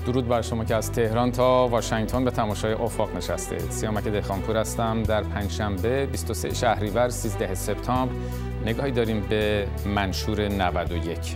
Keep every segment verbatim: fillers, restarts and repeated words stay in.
درود بر شما که از تهران تا واشنگتن به تماشای افاق نشستید. سیامک دهخانپور هستم. در پنجشنبه بیست و سوم شهریور سیزدهم سپتامبر نگاهی داریم به منشور نود و یک.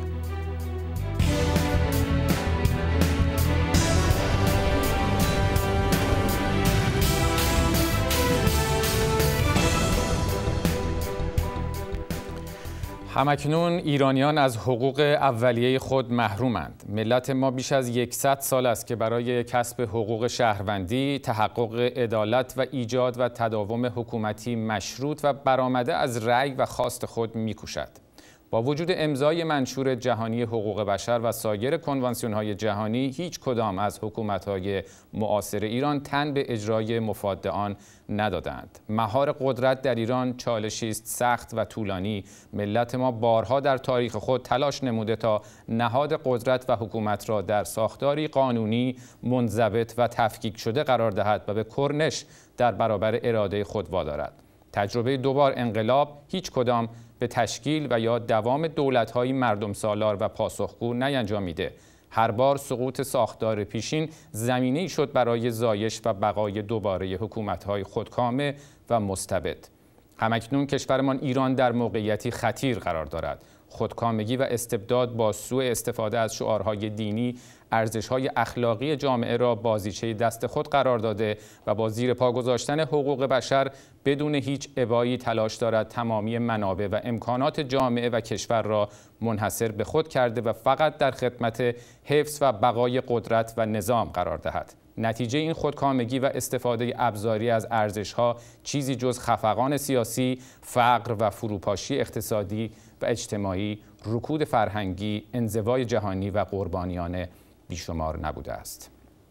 همکنون ایرانیان از حقوق اولیه خود محرومند. ملت ما بیش از صد سال است که برای کسب حقوق شهروندی، تحقق عدالت و ایجاد و تداوم حکومتی مشروط و برآمده از رأی و خواست خود می‌کوشد. با وجود امضای منشور جهانی حقوق بشر و سایر کنوانسیون‌های جهانی، هیچ کدام از حکومت‌های معاصر ایران تن به اجرای مفاد آن ندادند. مهار قدرت در ایران چالشی است سخت و طولانی. ملت ما بارها در تاریخ خود تلاش نموده تا نهاد قدرت و حکومت را در ساختاری قانونی منضبط و تفکیک شده قرار دهد و به کرنش در برابر اراده خود وادارد. تجربه دوبار انقلاب هیچ کدام به تشکیل و یا دوام دولت‌های مردم سالار و پاسخگو نینجامیده. هر بار سقوط ساختار پیشین زمینه‌ای شد برای زایش و بقای دوباره حکومت‌های خودکامه و مستبد. همکنون کشورمان ایران در موقعیتی خطیر قرار دارد. خودکامگی و استبداد با سوء استفاده از شعارهای دینی، ارزش‌های اخلاقی جامعه را بازیچه دست خود قرار داده و با زیر پا گذاشتن حقوق بشر بدون هیچ ابایی تلاش دارد تمامی منابع و امکانات جامعه و کشور را منحصر به خود کرده و فقط در خدمت حفظ و بقای قدرت و نظام قرار دهد. نتیجه این خودکامگی و استفاده ابزاری از ارزش‌ها چیزی جز خفقان سیاسی، فقر و فروپاشی اقتصادی و اجتماعی، رکود فرهنگی، انزوای جهانی و قربانیان بیشمار نبوده است.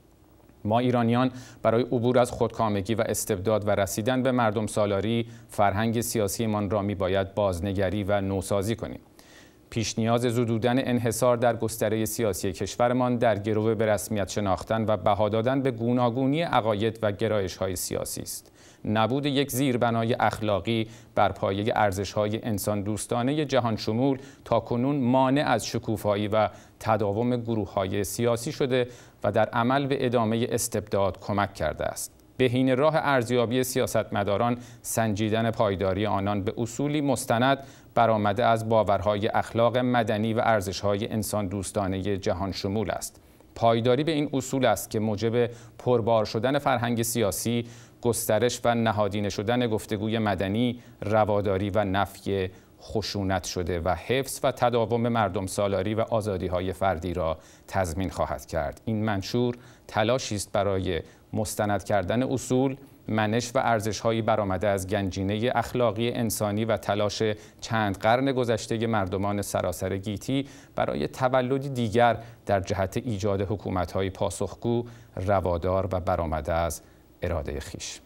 ما ایرانیان برای عبور از خودکامگی و استبداد و رسیدن به مردم سالاری، فرهنگ سیاسیمان را میباید بازنگری و نوسازی کنیم. پیش نیاز زدودن انحصار در گستره سیاسی کشورمان در گرو به رسمیت شناختن و بها دادن به گوناگونی عقاید و گرایش‌های سیاسی است. نبود یک زیربنای اخلاقی بر پایه ارزش‌های انسان دوستانه جهان شمول تاکنون مانع از شکوفایی و تداوم گروه‌های سیاسی شده و در عمل به ادامه استبداد کمک کرده است. بهینه راه ارزیابی سیاستمداران سنجیدن پایداری آنان به اصولی مستند برآمده از باورهای اخلاق مدنی و ارزش‌های انسان دوستانه جهان شمول است. پایداری به این اصول است که موجب پربار شدن فرهنگ سیاسی، گسترش و نهادینه شدن گفتگوی مدنی، رواداری و نفی خشونت شده و حفظ و تداوم مردم سالاری و آزادی‌های فردی را تضمین خواهد کرد. این منشور تلاشی است برای مستند کردن اصول، منش و ارزش‌هایی برآمده از گنجینه اخلاقی انسانی و تلاش چند قرن گذشته مردمان سراسر گیتی برای تولدی دیگر در جهت ایجاد حکومت‌های پاسخگو، روادار و برآمده از اراده خویش.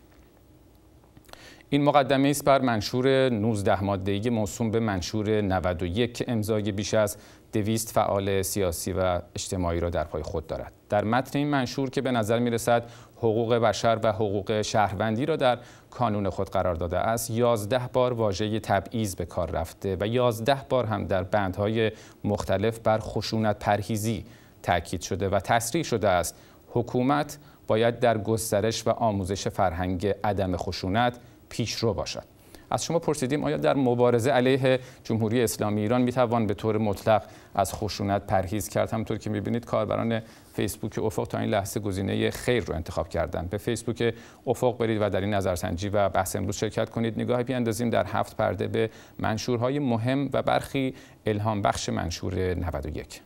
این مقدمه است بر منشور نوزده ماده‌ای موسوم به منشور نود و یک که امضای بیش از دویست فعال سیاسی و اجتماعی را در پای خود دارد. در متن این منشور که به نظر می‌رسد حقوق بشر و حقوق شهروندی را در کانون خود قرار داده است، یازده بار واژه تبعیض به کار رفته و یازده بار هم در بندهای مختلف بر خشونت پرهیزی تاکید شده و تصریح شده است حکومت باید در گسترش و آموزش فرهنگ عدم خشونت پیشرو باشد. از شما پرسیدیم آیا در مبارزه علیه جمهوری اسلامی ایران میتوان به طور مطلق از خشونت پرهیز کرد؟ همونطور که میبینید کاربران فیسبوک افق تا این لحظه گزینه خیر رو انتخاب کردن. به فیسبوک افق برید و در این نظرسنجی و بحث امروز شرکت کنید. نگاهی بیاندازیم در هفت پرده به منشورهای مهم و برخی الهام بخش منشور نود و یک.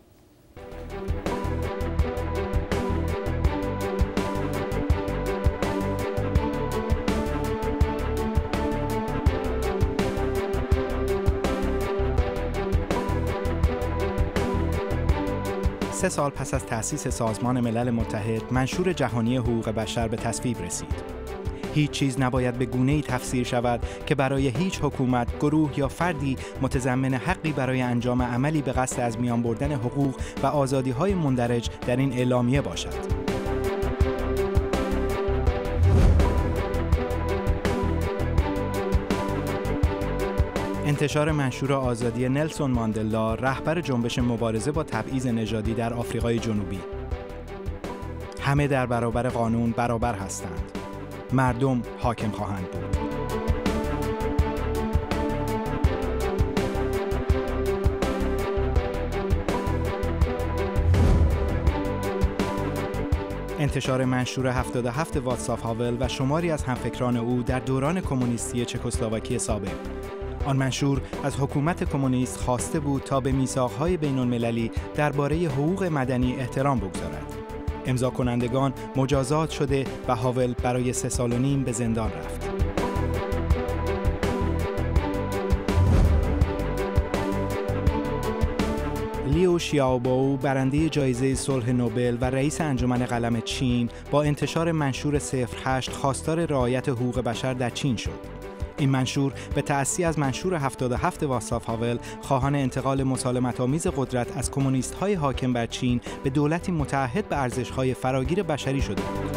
سه سال پس از تأسیس سازمان ملل متحد، منشور جهانی حقوق بشر به تصویب رسید. هیچ چیز نباید به گونه‌ای تفسیر شود که برای هیچ حکومت، گروه یا فردی متضمن حقی برای انجام عملی به قصد از میان بردن حقوق و آزادی‌های مندرج در این اعلامیه باشد. انتشار منشور آزادی نلسون ماندلا، رهبر جنبش مبارزه با تبعیض نژادی در آفریقای جنوبی. همه در برابر قانون برابر هستند. مردم حاکم خواهند بود. انتشار منشور هفتاد و هفت واصلاو هاول و شماری از همفکران او در دوران کمونیستی چکسلواکی سابق. آن منشور از حکومت کمونیست خواسته بود تا به میثاق‌های بین‌المللی درباره حقوق مدنی احترام بگذارد. امضا کنندگان مجازات شده و هاول برای سه سال و نیم به زندان رفت. لیو شیائوبو، برنده جایزه صلح نوبل و رئیس انجمن قلم چین، با انتشار منشور صفر هشت خواستار رعایت حقوق بشر در چین شد. این منشور به تأسی از منشور هفتاد و هفت واصلاو هاول خواهان انتقال مسالمت‌آمیز قدرت از کمونیست‌های حاکم بر چین به دولتی متعهد به ارزش‌های فراگیر بشری شده بود.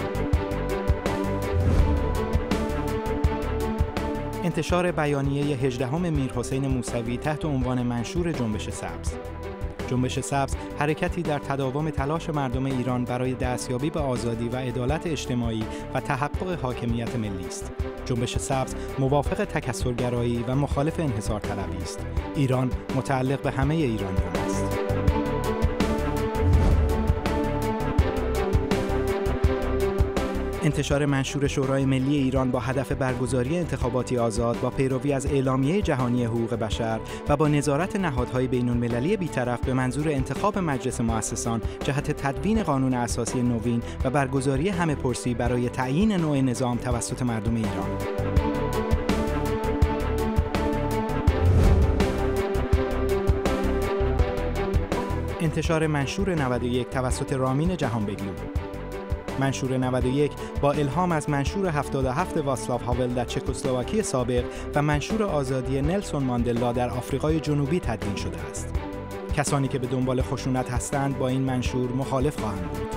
انتشار بیانیه هجدهم میرحسین موسوی تحت عنوان منشور جنبش سبز. جنبش سبز حرکتی در تداوم تلاش مردم ایران برای دستیابی به آزادی و عدالت اجتماعی و تحقق حاکمیت ملی است. جنبش سبز موافق تکثرگرایی و مخالف انحصارطلبی است. ایران متعلق به همه ایرانیان است. انتشار منشور شورای ملی ایران با هدف برگزاری انتخاباتی آزاد با پیروی از اعلامیه جهانی حقوق بشر و با نظارت نهادهای بین‌المللی بی‌طرف به منظور انتخاب مجلس مؤسسان جهت تدوین قانون اساسی نوین و برگزاری همه‌پرسی برای تعیین نوع نظام توسط مردم ایران. انتشار منشور نود و یک توسط رامین جهانبگلو. منشور نود و یک با الهام از منشور هفتاد و هفت واصلاو هاول در چکسلواکی سابق و منشور آزادی نلسون ماندلا در آفریقای جنوبی تدوین شده است. کسانی که به دنبال خشونت هستند با این منشور مخالف خواهند بود.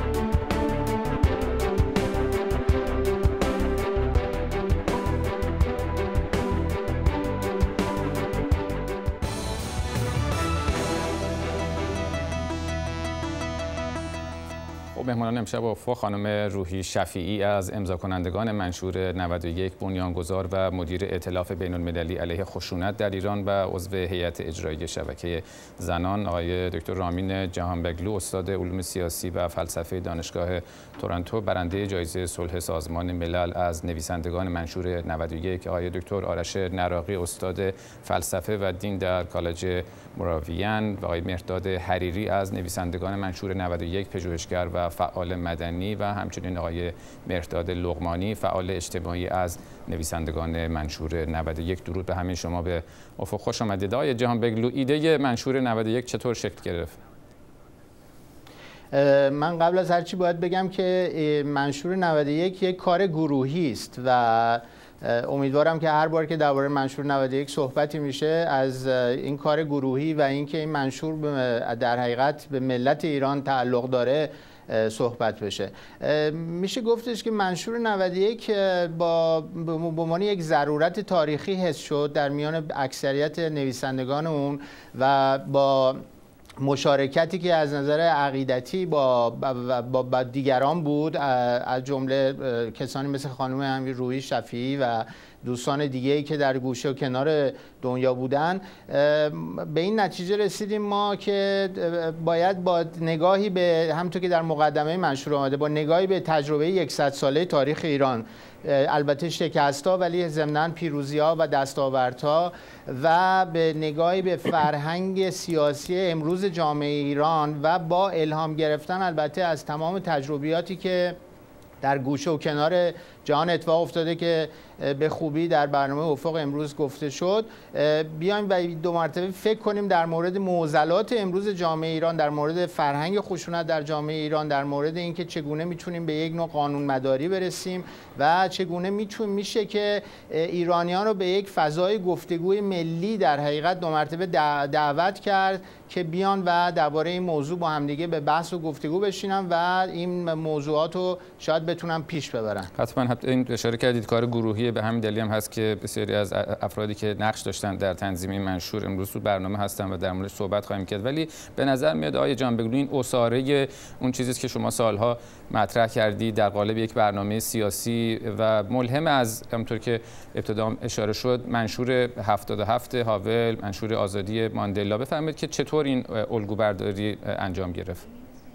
مهمانان امشب افق خانم روحی شفیعی از امضا کنندگان منشور نود و یک، بنیانگذار و مدیر ائتلاف بین‌المللی علیه خشونت در ایران و عضو هیئت اجرایی شبکه زنان، آقای دکتر رامین جهانبگلو، استاد علوم سیاسی و فلسفه دانشگاه تورنتو، برنده جایزه صلح سازمان ملل از نویسندگان منشور نود و یک، آقای دکتر آرش نراقی، استاد فلسفه و دین در کالج مراویان، و آقای مهرداد حریری از نویسندگان منشور نود و یک، پژوهشگر و فعال مدنی، و همچنین آقای مهرداد لقمانی، فعال اجتماعی از نویسندگان منشور نود و یک. درود به همه شما، به افق خوش آمدید. آقای جهانبگلو، ایده منشور نود و یک چطور شکل گرفت؟ من قبل از هر چی باید بگم که منشور نود و یک یک کار گروهی است و امیدوارم که هر بار که درباره منشور نود و یک صحبتی میشه از این کار گروهی و اینکه این منشور در حقیقت به ملت ایران تعلق داره صحبت بشه. میشه گفتش که منشور نود و یک با به عنوان یک ضرورت تاریخی حس شد در میان اکثریت نویسندگان اون و با مشارکتی که از نظر عقیدتی با, با, با دیگران بود، از جمله کسانی مثل خانم امیر روحی شفیعی و دوستان دیگه‌ای که در گوشه و کنار دنیا بودن، به این نتیجه رسیدیم ما که باید با نگاهی به، همونطور که در مقدمه منشور آمده، با نگاهی به تجربه صد ساله تاریخ ایران، البته شکست‌ها ولی ضمناً پیروزی‌ها و دستاوردها، و به نگاهی به فرهنگ سیاسی امروز جامعه ایران و با الهام گرفتن البته از تمام تجربیاتی که در گوشه و کنار جهان اتفاق افتاده که به خوبی در برنامه افق امروز گفته شد، بیایم و دو مرتبه فکر کنیم در مورد معضلات امروز جامعه ایران، در مورد فرهنگ خشونت در جامعه ایران، در مورد اینکه چگونه میتونیم به یک نوع قانون مداری برسیم و چگونه میتون میشه که ایرانیان رو به یک فضای گفتگوی ملی در حقیقت دو مرتبه دعوت کرد که بیان و درباره این موضوع با همدیگه به بحث و گفتگو بشینن و این موضوعات رو شاید بتونن پیش ببرن. حتما این اشاره کردید کار گروهی، به همین دلیل هم هست که بسیاری از افرادی که نقش داشتن در تنظیم این منشور امروز تو برنامه هستن و در موردش صحبت خواهیم کرد. ولی به نظر میاد آقای جانبگلو این اساره اون چیزی که شما سالها مطرح کردید در قالب یک برنامه سیاسی و ملهم از همونطور که ابتدا اشاره شد منشور هفتاد و هفت هاول، منشور آزادی ماندلا، بفرمایید که چطور این الگو برداری انجام گرفت؟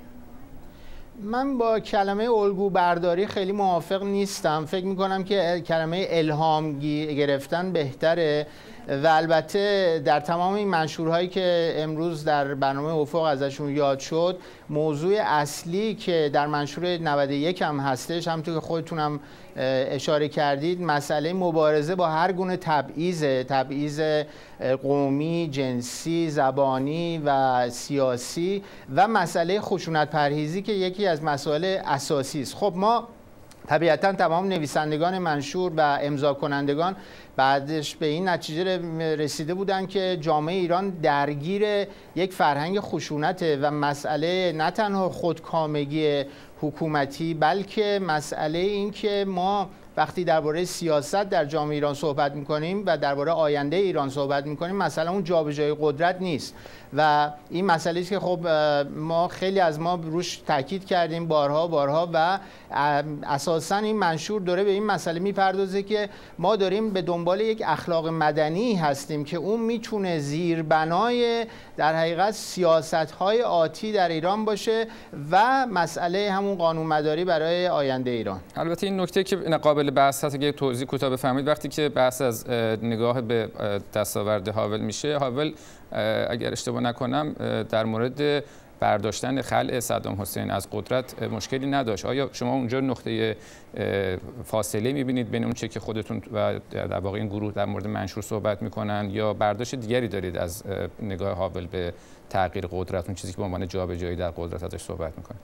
من با کلمه الگو برداری خیلی موافق نیستم. فکر میکنم که کلمه الهام گرفتن بهتره و البته در تمام این منشورهایی که امروز در برنامه افق ازشون یاد شد، موضوع اصلی که در منشور نود و یک هم هستش، همونطور که خودتون هم اشاره کردید، مسئله مبارزه با هر گونه تبعیض، تبعیض قومی، جنسی، زبانی و سیاسی و مسئله خشونت پرهیزی که یکی از مسائل اساسی است. خب ما طبیعتاً تمام نویسندگان منشور و امضا کنندگان بعدش به این نتیجه رسیده بودن که جامعه ایران درگیر یک فرهنگ خشونته و مسئله نه تنها خودکامگی حکومتی بلکه مسئله این که ما وقتی درباره سیاست در جامعه ایران صحبت می‌کنیم و درباره آینده ایران صحبت می‌کنیم، مثلا اون جابجایی قدرت نیست و این مسئله است که خب ما خیلی از ما روش تاکید کردیم بارها بارها و اساساً این منشور داره به این مسئله میپردازه که ما داریم به دنبال یک اخلاق مدنی هستیم که اون میتونه زیربنای در حقیقت سیاست‌های آتی در ایران باشه و مسئله همون قانونمداری برای آینده ایران. البته این نکته که قابل بحث هست که توضیح کوتاه بفرمایید، وقتی که بحث از نگاه به دستاورد هاول میشه، هاول اگر اشتباه نکنم در مورد برداشتن خلع صدام حسین از قدرت مشکلی نداشت. آیا شما اونجا نقطه فاصله میبینید بین اون چه که خودتون و در واقع این گروه در مورد منشور صحبت میکنن یا برداشت دیگری دارید از نگاه هاول به تغییر قدرت، اون چیزی که به عنوان جابجایی در قدرت ازش صحبت میکنه؟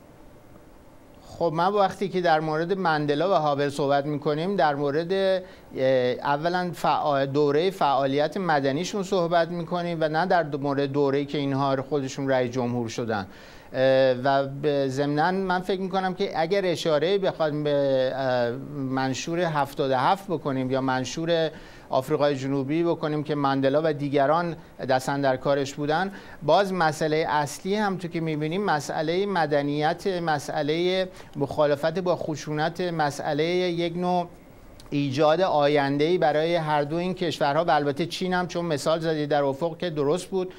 خب من وقتی که در مورد ماندلا و هاول صحبت میکنیم در مورد اولا فعال دوره فعالیت مدنیشون صحبت میکنیم و نه در مورد دوره‌ای که اینها خودشون رئیس جمهور شدن. و ضمناً من فکر میکنم که اگر اشاره بخوایم به منشور هفتاد و هفت بکنیم یا منشور آفریقای جنوبی بکنیم که ماندلا و دیگران دست اندر کارش بودن، باز مسئله اصلی هم تو که میبینیم مسئله مدنیت، مسئله مخالفت با خشونت، مسئله یک نوع ایجاد آینده‌ای برای هر دو این کشورها و البته چین هم چون مثال زدید در افق که درست بود،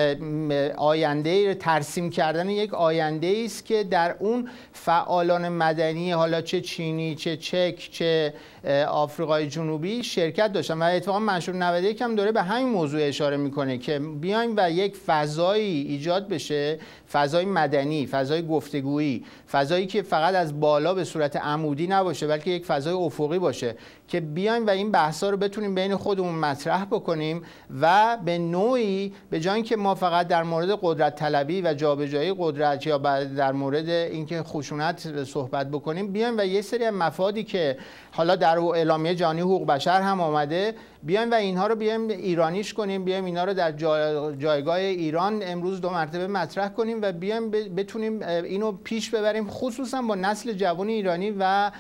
آینده ترسیم کردن یک آینده‌ای است که در اون فعالان مدنی حالا چه چینی چه چک چه آفریقای جنوبی شرکت داشتن و اتفاقا منشور نود و یک هم داره به همین موضوع اشاره میکنه که بیایم و یک فضایی ایجاد بشه، فضای مدنی، فضای گفتگویی، فضایی که فقط از بالا به صورت عمودی نباشه بلکه یک فضای افقی باشه که بیایم و این بحثا رو بتونیم بین خودمون مطرح بکنیم و به نوعی به جای اینکه ما فقط در مورد قدرت طلبی و جابجایی قدرت یا در مورد اینکه خشونت صحبت بکنیم، بیایم و یه سری مفادی که حالا در اعلامیه جهانی حقوق بشر هم آمده بیایم و اینها رو بیایم ایرانیش کنیم، بیایم اینا رو در جایگاه ایران امروز دو مرتبه مطرح کنیم و بیایم بتونیم اینو پیش ببریم، خصوصا با نسل جوان ایرانی و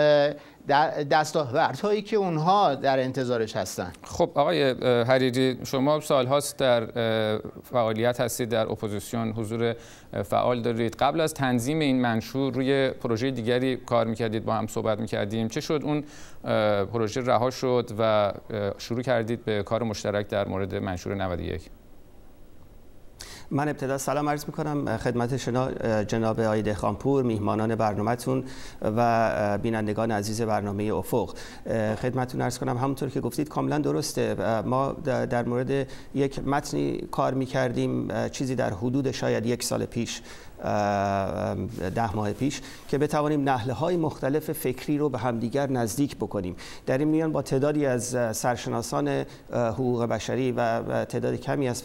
دستاوردهایی که اونها در انتظارش هستن. خب آقای حریری، شما سالهاست در فعالیت هستید، در اپوزیسیون حضور فعال دارید. قبل از تنظیم این منشور روی پروژه دیگری کار میکردید، با هم صحبت میکردیم. چه شد اون پروژه رها شد و شروع کردید به کار مشترک در مورد منشور نود و یک؟ من ابتدا سلام عرض میکنم خدمت جناب آقای دهقانپور، میهمانان برنامه‌تون و بینندگان عزیز برنامه افق. خدمتتون عرض کنم همونطور که گفتید کاملا درسته. ما در مورد یک متنی کار میکردیم چیزی در حدود شاید یک سال پیش ده ماه پیش که بتوانیم نهله‌های مختلف فکری رو به همدیگر نزدیک بکنیم. در این میان با تعدادی از سرشناسان حقوق بشری و تعداد کمی از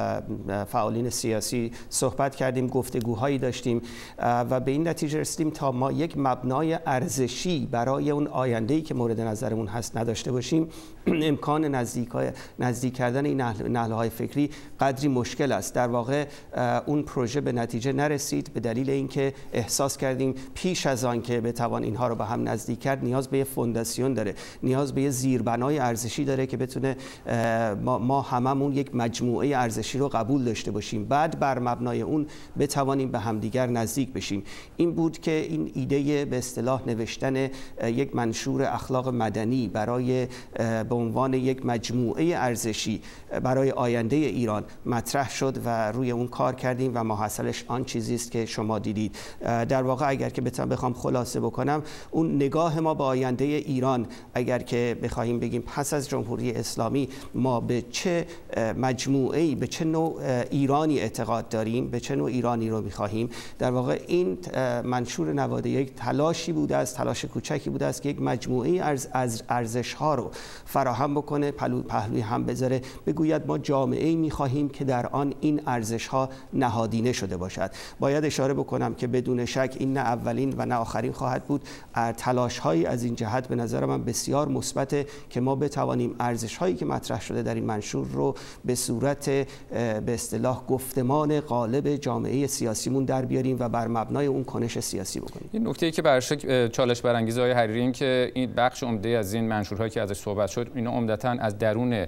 فعالین سیاسی صحبت کردیم، گفتگوهایی داشتیم و به این نتیجه رسیدیم تا ما یک مبنای ارزشی برای اون آینده‌ای که مورد نظرمون هست نداشته باشیم، امکان نزدیک نزدیک کردن این نهله‌های فکری قدری مشکل است. در واقع اون پروژه به نتیجه نرسید به دلیل اینکه احساس کردیم پیش از آن که بتوان اینها رو به هم نزدیک کرد نیاز به فونداسیون داره، نیاز به زیربنای ارزشی داره که بتونه ما, ما هممون یک مجموعه ارزشی رو قبول داشته باشیم، بعد بر مبنای اون بتوانیم به همدیگر نزدیک بشیم. این بود که این ایده به اصطلاح نوشتن یک منشور اخلاق مدنی برای به عنوان یک مجموعه ارزشی برای آینده ایران مطرح شد و روی اون کار کردیم و محصلش آن چیزی است که شما دیدید. در واقع اگر که بخوام خلاصه بکنم، اون نگاه ما به آینده ایران، اگر که بخوایم بگیم پس از جمهوری اسلامی ما به چه مجموعه‌ای، به چه نوع ایرانی اعتقاد داریم، به چه نوع ایرانی رو می‌خواهیم، در واقع این منشور نود و یک تلاشی بوده است، تلاش کوچکی بوده است که یک مجموعه از از ارزش‌ها رو فراهم بکنه، پهلو پهلوی هم بذاره، بگوید ما جامعه‌ای می‌خواهیم که در آن این ارزش‌ها نهادینه شده باشد. باید اشاره بکنم که بدون شک این نه اولین و نه آخرین خواهد بود. تلاش‌هایی از این جهت به نظر من بسیار مثبته که ما بتوانیم ارزش‌هایی که مطرح شده در این منشور رو به صورت به اصطلاح گفتمان غالب جامعه سیاسیمون در بیاریم و بر مبنای اون کنش سیاسی بکنیم. این نکته‌ای که برای چالش برانگیز آقای حریری این که این بخش عمده از این منشورهایی که ازش صحبت شد اینا عمدتاً از درون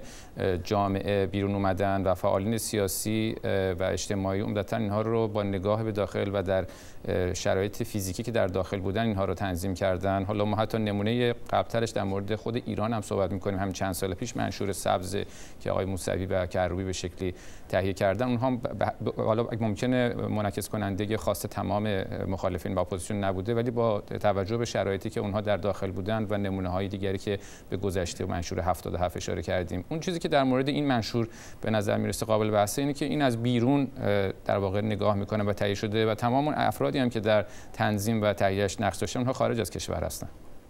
جامعه بیرون اومدن و فعالین سیاسی و اجتماعی عمدتاً اینها رو با نگاه به داخل و در شرایط فیزیکی که در داخل بودن اینها رو تنظیم کردن. حالا ما حتی نمونه قبلترش در مورد خود ایران هم صحبت می‌کنیم. همین چند سال پیش منشور سبز که آقای موسوی و کروبی به شکلی تهیه کردن، اونها حالا ممکنه منعکس کننده خاص تمام مخالفین و اپوزیسیون نبوده، ولی با توجه به شرایطی که اونها در داخل بودن و نمونه‌های دیگری که به گذشته منشور هفتاد و هفت اشاره کردیم، اون چیزی که در مورد این منشور به نظر میرسه قابل بحثه اینه که این از بیرون در واقع نگاه میکنه و تهیه شده و تمام اون افرادی هم که در تنظیم و تهیهش نقش داشتن اونها خارج از کشور هستن.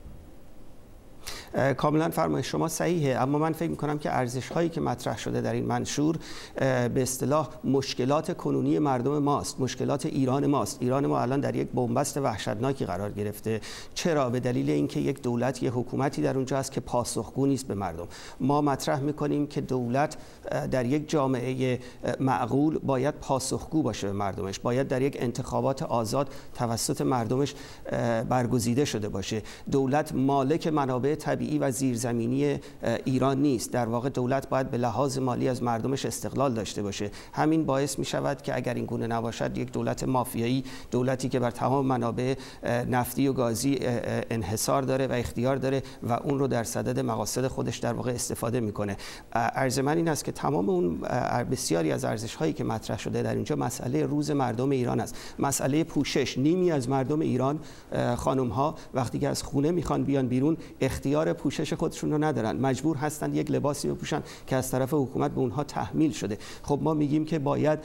کاملا فرمایش شما صحیحه، اما من فکر می‌کنم که ارزش‌هایی که مطرح شده در این منشور به اصطلاح مشکلات کنونی مردم ماست، مشکلات ایران ماست. ایران ما الان در یک بنبست وحشتناکی قرار گرفته. چرا؟ به دلیل اینکه یک دولت، یک حکومتی در اونجا است که پاسخگو نیست به مردم. ما مطرح می‌کنیم که دولت در یک جامعه معقول باید پاسخگو باشه به مردمش، باید در یک انتخابات آزاد توسط مردمش برگزیده شده باشه. دولت مالک منابع طبیعی و زیرزمینی ایران نیست. در واقع دولت باید به لحاظ مالی از مردمش استقلال داشته باشه. همین باعث می شود که اگر این گونه نباشد یک دولت مافیایی، دولتی که بر تمام منابع نفتی و گازی انحصار داره و اختیار داره و اون رو در صدد مقاصد خودش در واقع استفاده میکنه. عرض من این است که تمام اون بسیاری از ارزش هایی که مطرح شده در اینجا مسئله روز مردم ایران است. مسئله پوشش. نیمی از مردم ایران، خانم ها، وقتی که از خونه میخوان بیان بیرون اختیار پوشش خودشون رو ندارن، مجبور هستن یک لباسی بپوشن که از طرف حکومت به اونها تحمیل شده. خب ما میگیم که باید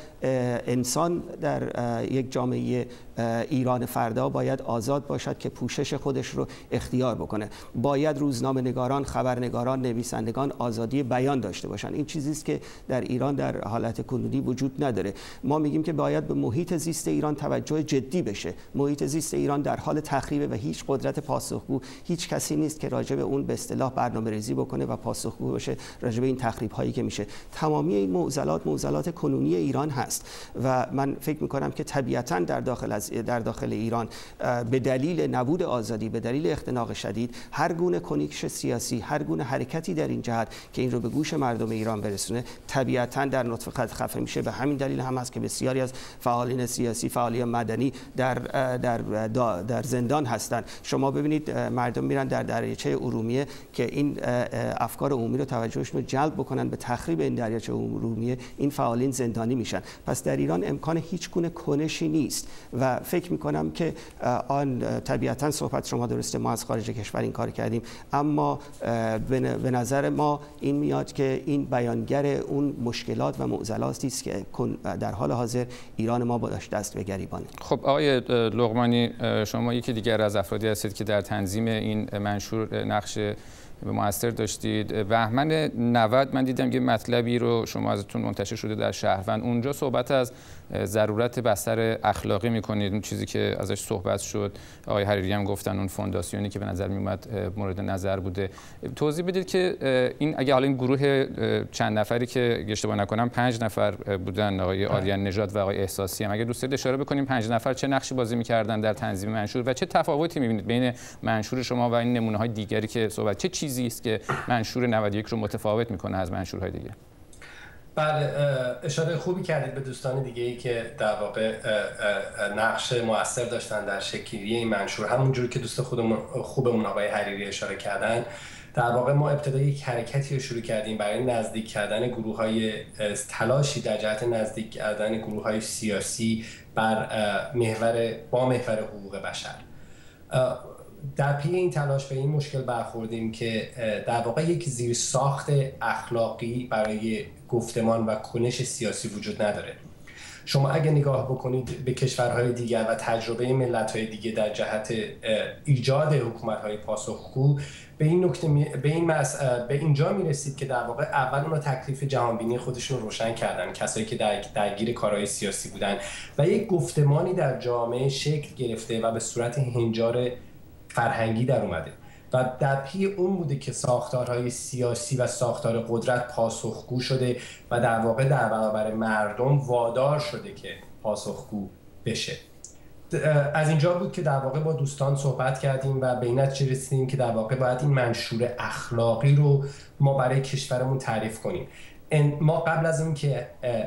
انسان در یک جامعه ایران فردا باید آزاد باشد که پوشش خودش رو اختیار بکنه. باید روزنامه نگاران، خبرنگاران، نویسندگان آزادی بیان داشته باشن. این چیزی است که در ایران در حالت کنونی وجود نداره. ما میگیم که باید به محیط زیست ایران توجه جدی بشه. محیط زیست ایران در حال تخریب و هیچ قدرت پاسخگو، هیچ کسی نیست که راجع به اون به اصطلاح برنامه‌ریزی بکنه و پاسخگو باشه راجع به این تخریب هایی که میشه. تمامی این معضلات معضلات کنونی ایران هست و من فکر میکنم که طبیعتاً در داخل از در داخل ایران به دلیل نبود آزادی، به دلیل اختناق شدید، هر گونه کنیکش سیاسی، هر گونه حرکتی در این جهت که این رو به گوش مردم ایران برسونه طبیعتاً در نطفه خط خفه میشه. به همین دلیل هم است که بسیاری از فعالین سیاسی، فعالین مدنی در در در زندان هستند. شما ببینید مردم میرن در دریاچه ارومیه که این افکار عمومی رو توجهشون رو جلب بکنن به تخریب این دریاچه ارومیه، این فعالین زندانی میشن. پس در ایران امکان هیچ گونه کنشی نیست و فکر میکنم که آن طبیعتا صحبت شما درسته، ما از خارج کشور این کار کردیم، اما به نظر ما این میاد که این بیانگر اون مشکلات و معضلاتی است که در حال حاضر ایران ما با دست به گریبانه. خب آقای لقمانی، شما یکی دیگر از افرادی هستید که در تنظیم این منشور نقش مؤثر داشتید. بهمن نود من دیدم یه مطلبی رو شما ازتون منتشر شده در شهروند، اونجا صحبت از ضرورت بستر اخلاقی میکنید، اون چیزی که ازش صحبت شد آقای حریری هم گفتن اون فونداسیونی که به نظر میومد مورد نظر بوده. توضیح بدید که این اگه حالا این گروه چند نفری که اشتباه نکنم پنج نفر بودن، آقای آریان نژاد و آقای احساسی هم، اگه دوست دارید اشاره بکنیم پنج نفر چه نقشی بازی میکردن در تنظیم منشور و چه تفاوتی میبینید بین منشور شما و این نمونه‌های دیگری که صحبت، چه چیزی است که منشور نود و یک رو متفاوت میکنه از منشورهای دیگه؟ بله، اشاره خوبی کردید به دوستان دیگه ای که در واقع نقش مؤثر داشتن در شکل‌گیری این منشور. همونجوری که دوست خودمون خوبمون آقای حریری اشاره کردن، در واقع ما ابتدا یک حرکتی رو شروع کردیم برای نزدیک کردن گروه‌های تلاشی در جهت نزدیک کردن گروه‌های سیاسی بر محور با محور حقوق بشر. در پی این تلاش به این مشکل برخوردیم که در واقع یک زیرساخت اخلاقی برای گفتمان و کنش سیاسی وجود نداره. شما اگه نگاه بکنید به کشورهای دیگر و تجربه ملت‌های دیگه در جهت ایجاد حکومت‌های پاسخگو، به این نکته به این مس... به اینجا میرسید که در واقع اول اونا تکلیف جهانبینی خودشون رو روشن کردن، کسایی که در... درگیر کارهای سیاسی بودن و یک گفتمانی در جامعه شکل گرفته و به صورت هنجار فرهنگی در اومده و در پی اون بوده که ساختارهای سیاسی و ساختار قدرت پاسخگو شده و در واقع در برابر مردم وادار شده که پاسخگو بشه. از اینجا بود که در واقع با دوستان صحبت کردیم و به این نتیجه رسیدیم که در واقع باید این منشور اخلاقی رو ما برای کشورمون تعریف کنیم. ما قبل از اون که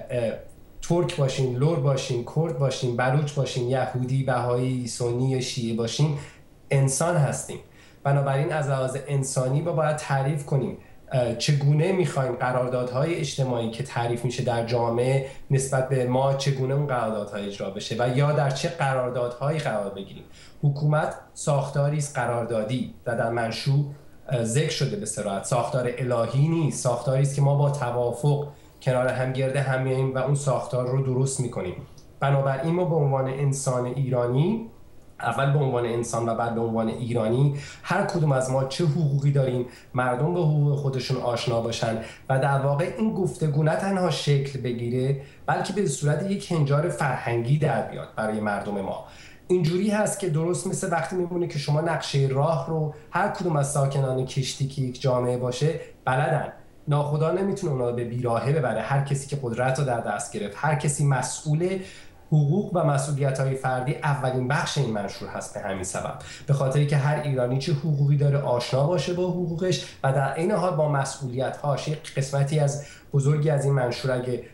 ترک باشیم، لور باشیم، کرد باشیم، بلوچ باشیم، یهودی، بهایی، سنی یا شیعه باشیم، انسان هستیم. بنابراین از لحاظ انسانی با باید تعریف کنیم چگونه میخوایم قراردادهای اجتماعی که تعریف میشه در جامعه نسبت به ما چگونه اون قراردادها اجرا بشه و یا در چه قراردادهایی قرار بگیریم. حکومت ساختاری است قراردادی و در منشور ذکر شده به صراحت، ساختار الهی نیست، ساختاری است که ما با توافق کنار هم گرده هم میاییم و اون ساختار رو درست میکنیم. بنابراین ما به عنوان انسان ایرانی، اول به عنوان انسان و بعد به عنوان ایرانی، هر کدوم از ما چه حقوقی داریم، مردم به حقوق خودشون آشنا باشن و در واقع این گفتگو نه تنها شکل بگیره بلکه به صورت یک هنجار فرهنگی در بیاد برای مردم ما. اینجوری هست که درست مثل وقتی میمونه که شما نقشه راه رو هر کدوم از ساکنان کشتی که یک جامعه باشه بلدن، ناخدا نمیتونه اونا رو به بیراهه ببره. هر کسی که قدرت رو در دست گرفت، هر کسی مسئول حقوق و مسئولیت‌های فردی اولین بخش این منشور هست. به همین سبب به خاطری که هر ایرانی چه حقوقی داره آشنا باشه با حقوقش و در عین حال با مسئولیت‌هاش. یک قسمتی از بزرگی از این منشور اگه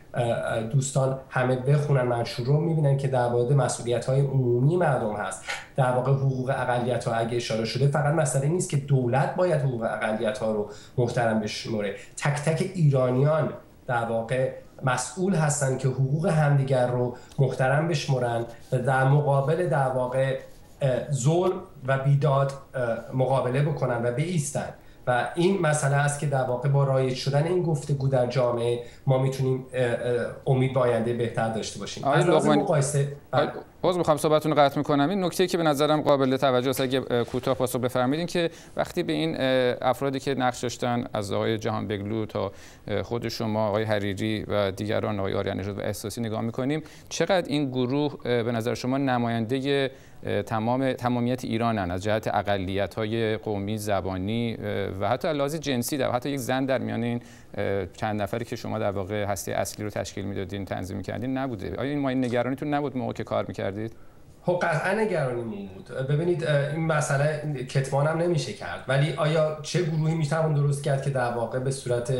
دوستان همه بخونن منشور رو می‌بینن که در مورد مسئولیت‌های عمومی مردم هست. در واقع حقوق اقلیت‌ها اگه اشاره شده فقط مسئله نیست که دولت باید حقوق اقلیت‌ها رو محترم بشمره، تک تک ایرانیان در واقع مسئول هستن که حقوق همدیگر رو محترم بشمرن و در مقابل در واقع ظلم و بیداد مقابله بکنن و بایستن. و این مسئله است که در واقع با رایج شدن این گفتگو در جامعه ما میتونیم امید به آینده بهتر داشته باشیم. از لحاظ مقایسه باز میخوام صحبتتون رو قطع میکنم. این نکته که به نظرم قابل توجه است اگه کوتاه پاسخ بفرمایید، این که وقتی به این افرادی که نقش داشتن از آقای جهانبگلو تا خود شما آقای حریری و دیگران آقای آریان نژاد و احساسی نگاه میکنیم، چقدر این گروه به نظر شما نماینده تمام تمامیت ایرانن از جهت اقلیت‌های قومی، زبانی و حتی لحاظ جنسی، در حتی یک زن در میان این چند نفری که شما در واقع هسته اصلی رو تشکیل میدادین، تنظیم می‌کردین نبوده؟ آیا این ما این نگرانیتون نبود موقع که کار می‌کردید؟ خب قطعا نگرانیمون بود. ببینید این مسئله کتمان هم نمیشه کرد، ولی آیا چه گروهی میتوان درست کرد که در واقع به صورت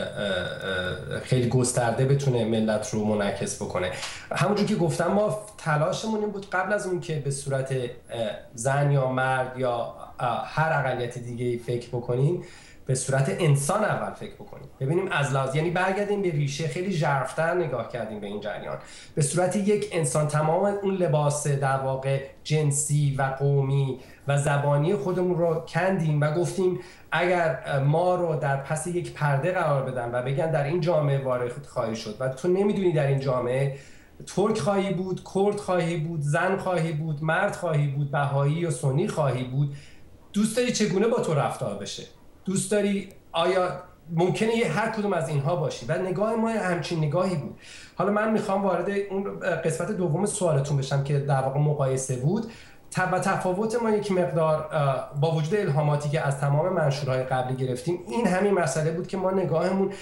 خیلی گسترده بتونه ملت رو منعکس بکنه؟ همونجور که گفتم ما تلاشمون این بود قبل از اون که به صورت زن یا مرد یا هر اقلیت دیگه فکر بکنیم، به صورت انسان اول فکر بکنیم، ببینیم از لحاظ، یعنی برگردیم به ریشه، خیلی ژرف‌تر نگاه کردیم به این جریان، به صورت یک انسان. تمام اون لباس در واقع جنسی و قومی و زبانی خودمون رو کندیم و گفتیم اگر ما رو در پس یک پرده قرار بدن و بگن در این جامعه وارد خواهی شد و تو نمیدونی در این جامعه ترک خواهی بود، کرد خواهی بود، زن خواهی بود، مرد خواهی بود، بهایی یا سنی خواهی بود، دوست داری چگونه با تو رفتار بشه؟ دوست داری آیا ممکنه یه هر کدوم از اینها باشی؟ و نگاه ما همچین نگاهی بود. حالا من میخوام وارد اون قسمت دوم سوالتون بشم که در واقع مقایسه بود. و تفاوت ما یک مقدار با وجود الهاماتی که از تمام منشورهای قبلی گرفتیم، این همین مسئله بود که ما نگاهمون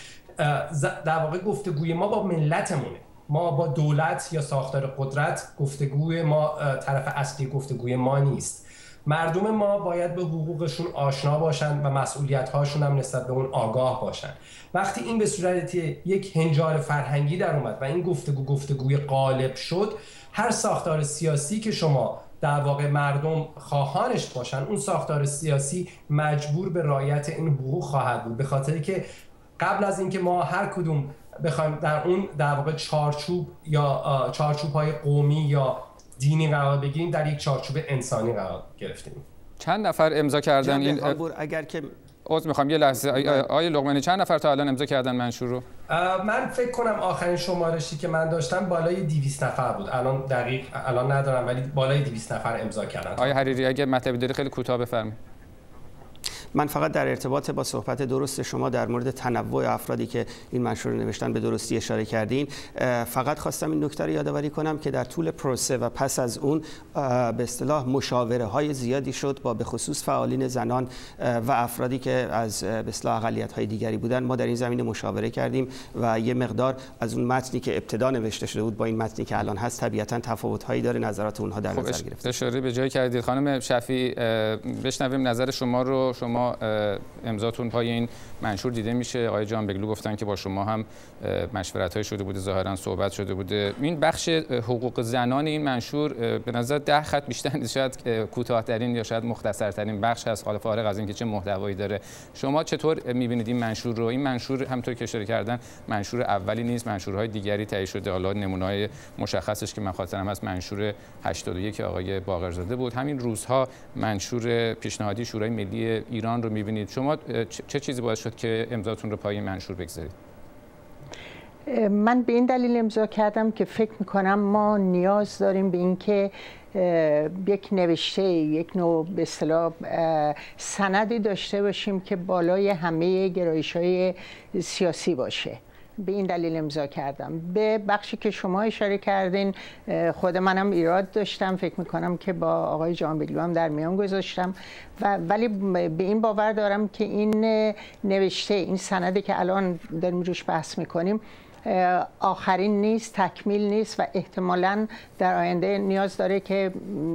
در واقع گفتگوی ما با ملتمونه، ما با دولت یا ساختار قدرت گفتگوی ما طرف اصلی گفتگوی ما نیست. مردم ما باید به حقوقشون آشنا باشن و مسئولیت‌هاشون هم نسبت به اون آگاه باشن. وقتی این به صورت یک هنجار فرهنگی در اومد و این گفتگو گفتگوی غالب شد، هر ساختار سیاسی که شما در واقع مردم خواهانش باشن، اون ساختار سیاسی مجبور به رعایت این حقوق خواهد بود، به خاطری که قبل از اینکه ما هر کدوم بخوایم در اون در واقع چارچوب یا چارچوب‌های قومی یا دینی قرار بگیریم، در یک چارچوب انسانی قرار گرفتیم. چند نفر امضا کردن این اگر که عذر میخوام یه لحظه آیه لقمانی، چند نفر تا الان امضا کردن منشور رو؟ من فکر کنم آخرین شمارشی که من داشتم بالای دویست نفر بود. الان دقیق الان ندارم ولی بالای دویست نفر امضا کردن. آیه حریری اگه مطلبی داری خیلی کوتاه بفرمایید. من فقط در ارتباط با صحبت درست شما در مورد تنوع افرادی که این منشور رو نوشتن به درستی اشاره کردین، فقط خواستم این نکته رو یادآوری کنم که در طول پروسه و پس از اون به اصطلاح مشاوره های زیادی شد با به خصوص فعالین زنان و افرادی که از به اصطلاح اقلیت های دیگری بودن. ما در این زمینه مشاوره کردیم و یه مقدار از اون متنی که ابتدا نوشته شده بود با این متنی که الان هست طبیعتاً تفاوت هایی داره، نظرات اونها در نظر گرفته. اشاره به جای کردید خانم شفیعی، بشنویم نظر شما رو. شما امضاتون پای این منشور دیده میشه. آقای جانبگلو گفتن که با شما هم مشورت‌های شده بوده، ظاهرا صحبت شده بوده. این بخش حقوق زنان این منشور به نظر ده خط بیشتر نیست، شاید کوتاه‌ترین یا شاید مختصرترین بخش از حال فارغ از اینکه چه محتوایی داره. شما چطور می‌بینید این منشور رو؟ این منشور همونطور که اشاره کردن منشور اولی نیست، منشورهای دیگری تهیه شده. حالا نمونه‌های مشخصش که من خاطرم هست منشور هشتاد و یک آقای باقرزاده بود. همین روزها منشور پیشنهادی شورای ملی ایران رو می‌بینید. شما چه چیزی باعث شد که امضاتون رو پای منشور بگذارید؟ من به این دلیل امضا کردم که فکر میکنم ما نیاز داریم به اینکه یک نوشته، یک نوع به اصطلاح سندی داشته باشیم که بالای همه گرایش‌های سیاسی باشه. به این دلیل امضا کردم. به بخشی که شما اشاره کردین خود منم ایراد داشتم، فکر میکنم که با آقای جانبگلو هم در میان گذاشتم و ولی به این باور دارم که این نوشته، این سندی که الان داریم روش بحث میکنیم آخرین نیست، تکمیل نیست و احتمالاً در آینده نیاز داره که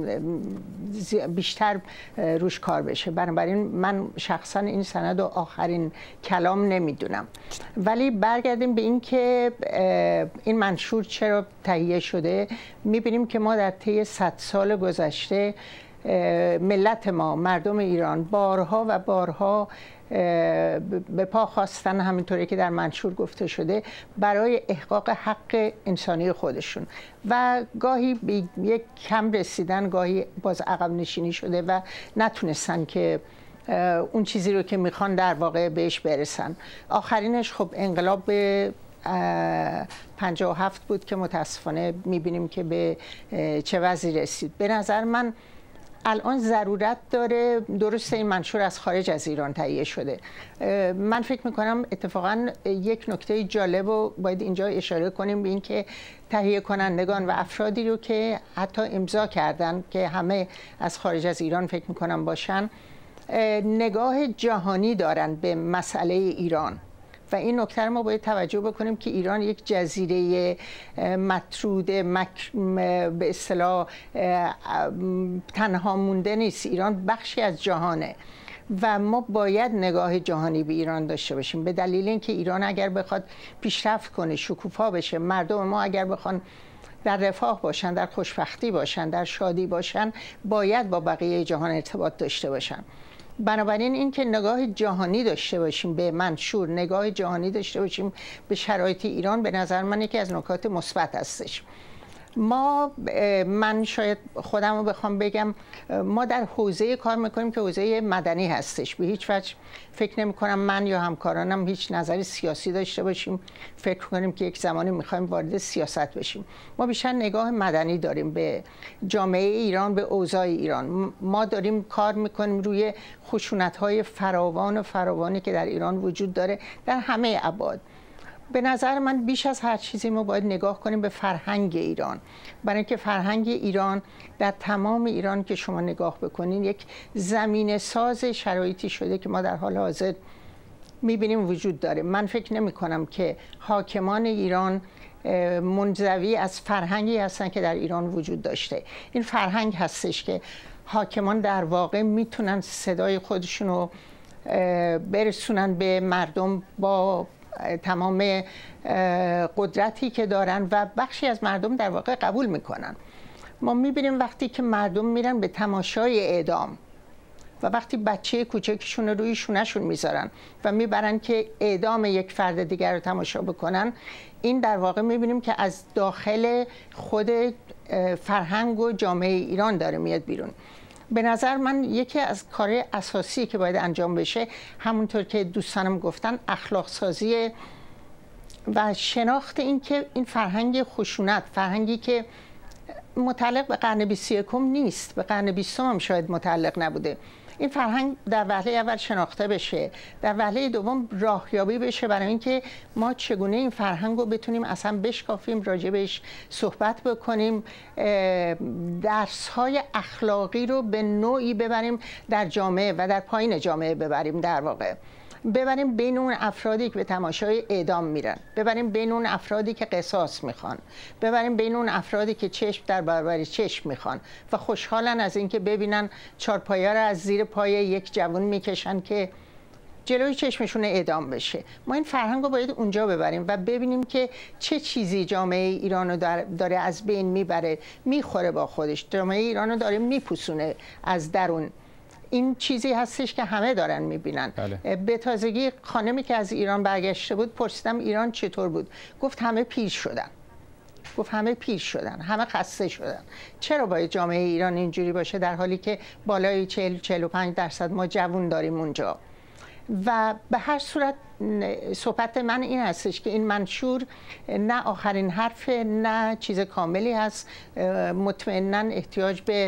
بیشتر روش کار بشه. بنابراین من شخصا این سند رو آخرین کلام نمیدونم. ولی برگردیم به این که این منشور چرا تهیه شده. میبینیم که ما در طی صد سال گذشته ملت ما، مردم ایران بارها و بارها به پا خواستن، همینطوری که در منشور گفته شده، برای احقاق حق انسانی خودشون و گاهی به یک کم رسیدن، گاهی باز عقب نشینی شده و نتونستن که اون چیزی رو که میخوان در واقع بهش برسن. آخرینش خب انقلاب به پنجاه و هفت بود که متاسفانه میبینیم که به چه وضعی رسید. به نظر من الان ضرورت داره، درسته این منشور از خارج از ایران تهیه شده. من فکر میکنم اتفاقا یک نکته جالب رو باید اینجا اشاره کنیم به این که تهیه کنندگان و افرادی رو که حتی امضا کردن که همه از خارج از ایران فکر میکنم باشن، نگاه جهانی دارن به مسئله ایران و این نکته رو ما باید توجه بکنیم که ایران یک جزیره مطرود مک... به اصطلاح تنها مونده نیست. ایران بخشی از جهانه و ما باید نگاه جهانی به ایران داشته باشیم، به دلیل اینکه ایران اگر بخواد پیشرفت کنه، شکوفا بشه، مردم ما اگر بخوان در رفاه باشن، در خوشبختی باشن، در شادی باشن، باید با بقیه جهان ارتباط داشته باشن. بنابراین این که نگاه جهانی داشته باشیم به منشور، نگاه جهانی داشته باشیم به شرایط ایران، به نظر من یکی از نکات مثبت هستش. ما من شاید خودم رو بخوام بگم ما در حوزه کار میکنیم که حوزه مدنی هستش. به هیچ وجه فکر نمی کنم من یا همکارانم هیچ نظری سیاسی داشته باشیم، فکر کنیم که یک زمانی میخوایم وارد سیاست بشیم. ما بیشتر نگاه مدنی داریم به جامعه ایران، به اوضاع ایران. ما داریم کار میکنیم روی خشونت‌های فراوان و فراوانی که در ایران وجود داره در همه ابعاد. به نظر من بیش از هر چیزی ما باید نگاه کنیم به فرهنگ ایران، برای اینکه فرهنگ ایران در تمام ایران که شما نگاه بکنین یک زمین ساز شرایطی شده که ما در حال حاضر میبینیم وجود داره. من فکر نمی کنم که حاکمان ایران منزوی از فرهنگی هستن که در ایران وجود داشته. این فرهنگ هستش که حاکمان در واقع میتونن صدای خودشون رو برسونن به مردم با تمام قدرتی که دارن و بخشی از مردم در واقع قبول میکنن. ما میبینیم وقتی که مردم میرن به تماشای اعدام و وقتی بچه کوچکشون رو روی شونه‌شون میذارن و میبرن که اعدام یک فرد دیگر رو تماشا بکنن، این در واقع میبینیم که از داخل خود فرهنگ و جامعه ایران داره میاد بیرون. به نظر من یکی از کارهای اساسی که باید انجام بشه، همونطور که دوستانم گفتن، اخلاق سازی و شناخت این که این فرهنگ خشونت، فرهنگی که متعلق به قرن بیست و یکم نیست، به قرن بیستم هم شاید متعلق نبوده، این فرهنگ در وهله اول شناخته بشه، در وهله دوم راهیابی بشه برای اینکه ما چگونه این فرهنگ رو بتونیم اصلا بشکافیم، راجبش صحبت بکنیم، درس‌های اخلاقی رو به نوعی ببریم در جامعه و در پایین جامعه ببریم، در واقع ببریم بین اون افرادی که به تماشای اعدام میرن، ببریم بین اون افرادی که قصاص میخوان، ببریم بین اون افرادی که چشم در برابر چشم میخوان و خوشحالن از اینکه ببینن چارپایه رو از زیر پای یک جوان میکشن که جلوی چشمشون اعدام بشه. ما این فرهنگ رو باید اونجا ببریم و ببینیم که چه چیزی جامعه ایران رو داره از بین میبره، میخوره با خودش، جامعه ایران رو داره میپوسونه از درون. این چیزی هستش که همه دارن میبینن. بله. به تازگی خانمی که از ایران برگشته بود پرسیدم ایران چطور بود، گفت همه پیر شدن، گفت همه پیر شدن، همه خسته شدن. چرا باید جامعه ایران اینجوری باشه در حالی که بالای چهل چهل و پنج درصد ما جوون داریم اونجا؟ و به هر صورت صحبت من این هستش که این منشور نه آخرین حرف، نه چیز کاملی هست، مطمئناً احتیاج به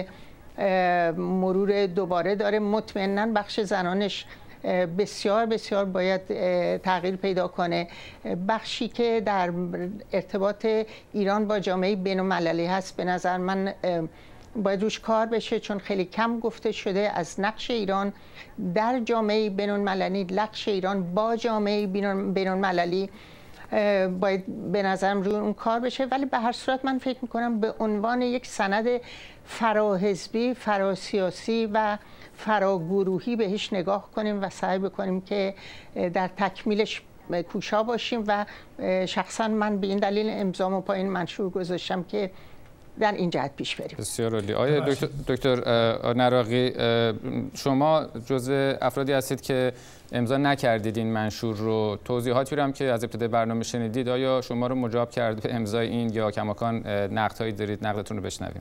مرور دوباره داره، مطمئناً بخش زنانش بسیار بسیار باید تغییر پیدا کنه. بخشی که در ارتباط ایران با جامعه بین‌المللی هست به نظر من باید روش کار بشه، چون خیلی کم گفته شده از نقش ایران در جامعه بین‌المللی، نقش ایران با جامعه بین‌المللی باید به نظرم روی اون کار بشه. ولی به هر صورت من فکر میکنم به عنوان یک سند فراحزبی، فراسیاسی و فراگروهی بهش نگاه کنیم و سعی بکنیم که در تکمیلش کوشا باشیم و شخصا من به این دلیل امضامو پایین منشور گذاشتم که در این جهت پیش بریم. بسیار عالی. آیا دکتر, دکتر نراقی، شما جزء افرادی هستید که امضا نکردید این منشور رو، توضیحاتی رو هم که از ابتدای برنامه شنیدید، آیا شما رو مجاب کرد به امضای این یا کماکان نقدهایی دارید؟ نقدتون رو بشنویم.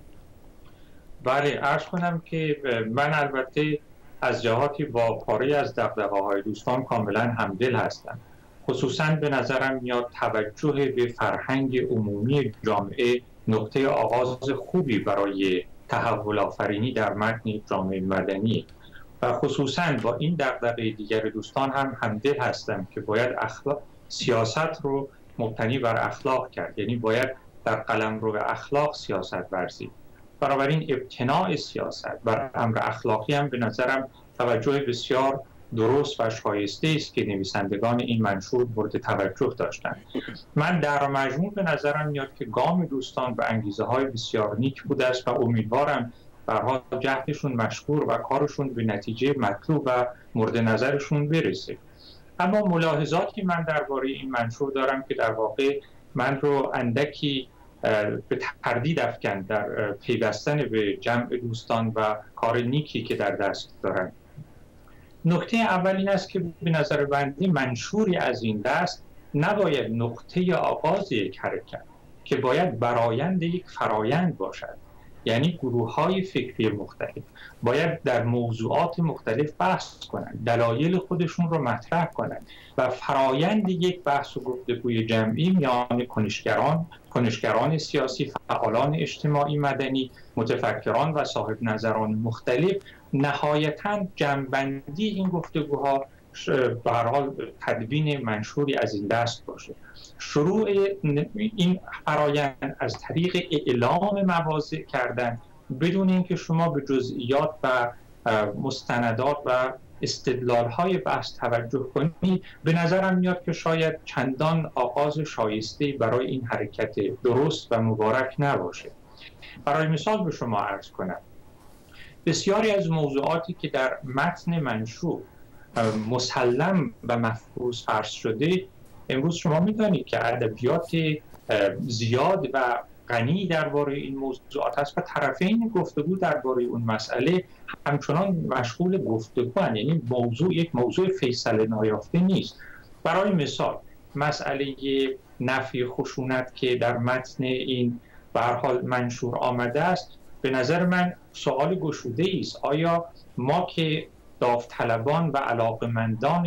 بله، عرض کنم که من البته از جهاتی با پاره از دغدغه‌های دوستان کاملا همدل هستم. خصوصا به نظرم میاد توجه به فرهنگ عمومی جامعه نقطه آغاز خوبی برای تحول آفرینی در متن جامعه مدنی و خصوصا با این دغدغه دیگر دوستان هم همدل هستم که باید اخلاق سیاست رو مبتنی بر اخلاق کرد، یعنی باید در قلمرو اخلاق سیاست ورزید. بنابراین ابتناع سیاست بر امر اخلاقی هم به نظرم توجه بسیار درست و شایسته است که نویسندگان این منشور مورد توجه داشتند. من در مجموع به نظرم میاد که گام دوستان به انگیزه های بسیار نیک بوده است و امیدوارم به هر حال جهدشون مشکور و کارشون به نتیجه مطلوب و مورد نظرشون برسه. اما ملاحظاتی من درباره این منشور دارم که در واقع من رو اندکی به تردید افکن در پیوستن به جمع دوستان و کار نیکی که در دست دارن. نکته اول این است که به نظر بنده منشوری از این دست نباید نقطه آغاز یک حرکت که باید برآیند یک فرایند باشد. یعنی گروه‌های فکری مختلف باید در موضوعات مختلف بحث کنند، دلایل خودشون رو مطرح کنند و فرایند یک بحث و گفتگوی جمعی میان کنشگران، کنشگران سیاسی، فعالان اجتماعی مدنی، متفکران و صاحب نظران مختلف نهایتاً جمع‌بندی این گفتگوها به هر حال تدوین منشوری از این دست باشه. شروع این فرایند از طریق اعلام مواضع کردن بدون اینکه شما به جزئیات و مستندات و استدلال‌های بحث توجه کنید، به نظرم میاد که شاید چندان آغاز شایسته برای این حرکت درست و مبارک نباشه. برای مثال به شما عرض کنم، بسیاری از موضوعاتی که در متن منشور مسلم و مفروض فرض شده، امروز شما میدانید که ادبیات زیاد و غنی درباره این موضوعات هست و طرفین گفتگو درباره اون مسئله همچنان مشغول گفتگو هستند. یعنی موضوع یک موضوع فیصله نایافته نیست. برای مثال مسئله نفی خشونت که در متن این به هر حال منشور آمده است، به نظر من سوال گشوده است. آیا ما که داوطلبان و علاقمندان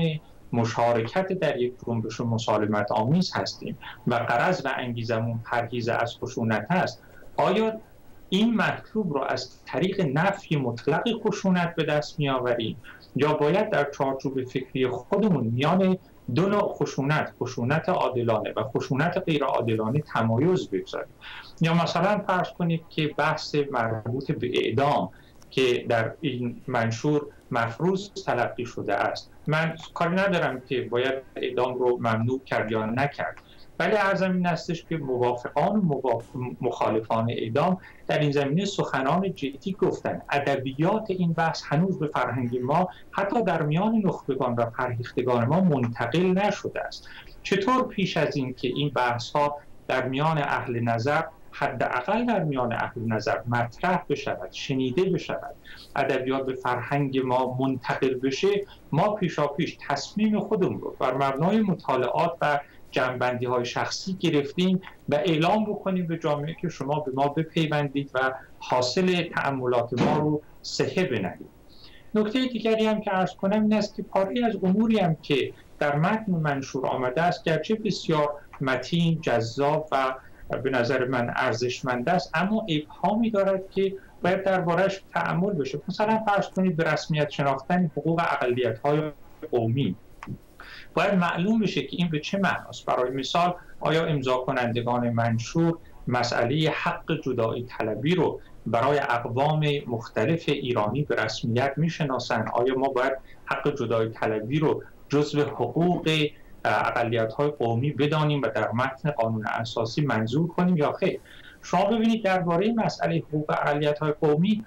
مشارکت در یک جنبش مسالمت آمیز هستیم و غرض و انگیزمون پرهیز از خشونت است، آیا این مطلوب رو از طریق نفی مطلق خشونت به دست می آوریم یا باید در چارچوب فکری خودمون میان دو نوع خشونت، خشونت عادلانه و خشونت غیر عادلانه تمایز بگذاریم؟ یا مثلا فرض کنید که بحث مربوط به اعدام که در این منشور مفروض تلقی شده است، من کاری ندارم که باید اعدام رو ممنوع کرد یا نکرد، ولی عرضم این استش که موافقان و موافق مخالفان اعدام در این زمینه سخنان جدی گفتن. ادبیات این بحث هنوز به فرهنگ ما حتی در میان نخبگان و فرهیختگان ما منتقل نشده است. چطور پیش از این که این بحث ها در میان اهل نظر، حداقل در میان اهل نظر مطرح بشود، شنیده بشود، ادبیات به فرهنگ ما منتقل بشه، ما پیشا پیش تصمیم خودمون رو بر مبنای مطالعات و جنبندی های شخصی گرفتیم و اعلام بکنیم به جامعه که شما به ما بپیوندید و حاصل تأملات ما رو صحه بنهید. نکته دیگری هم که عرض کنم این است که پاری از اموری هم که در متن منشور آمده است گرچه بسیار متین، جذاب و به نظر من ارزشمند است، اما ابهامی دارد که باید درباره‌اش تأمل بشه. مثلا فرض کنید به رسمیت شناختن حقوق اقلیت‌های قومی باید معلوم بشه که این به چه معناست. برای مثال آیا امضا کنندگان منشور مسئله حق جدایی طلبی رو برای اقوام مختلف ایرانی به رسمیت میشناسن؟ آیا ما باید حق جدایی طلبی رو جزو حقوق اقلیت‌های قومی بدانیم و در متن قانون اساسی منظور کنیم یا خیر؟ شما ببینید درباره مسئله حقوق اقلیت‌های قومی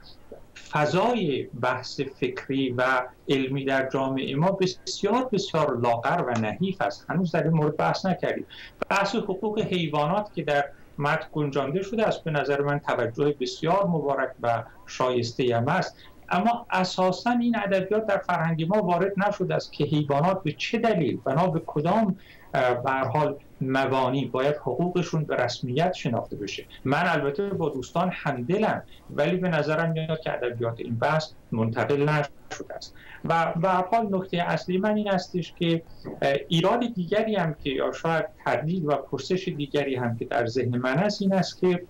فضای بحث فکری و علمی در جامعه ما بسیار بسیار لاغر و نحیف است. هنوز در این مورد بحث نکردیم. بحث حقوق حیوانات که در متن گنجانده شده است به نظر من توجه بسیار مبارک و شایسته هم است، اما اساساً این ادبیات در فرهنگ ما وارد نشده است که حیوانات به چه دلیل، بنا به کدام به هر حال مبانی باید حقوقشون به رسمیت شناخته بشه. من البته با دوستان همدلم، ولی به نظرم میاد که ادبیات این بحث منتقل نشده است. و به هر حال نکته اصلی من این استش که ایراد دیگری هم که یا شاید تردید و پرسش دیگری هم که در ذهن من است این است که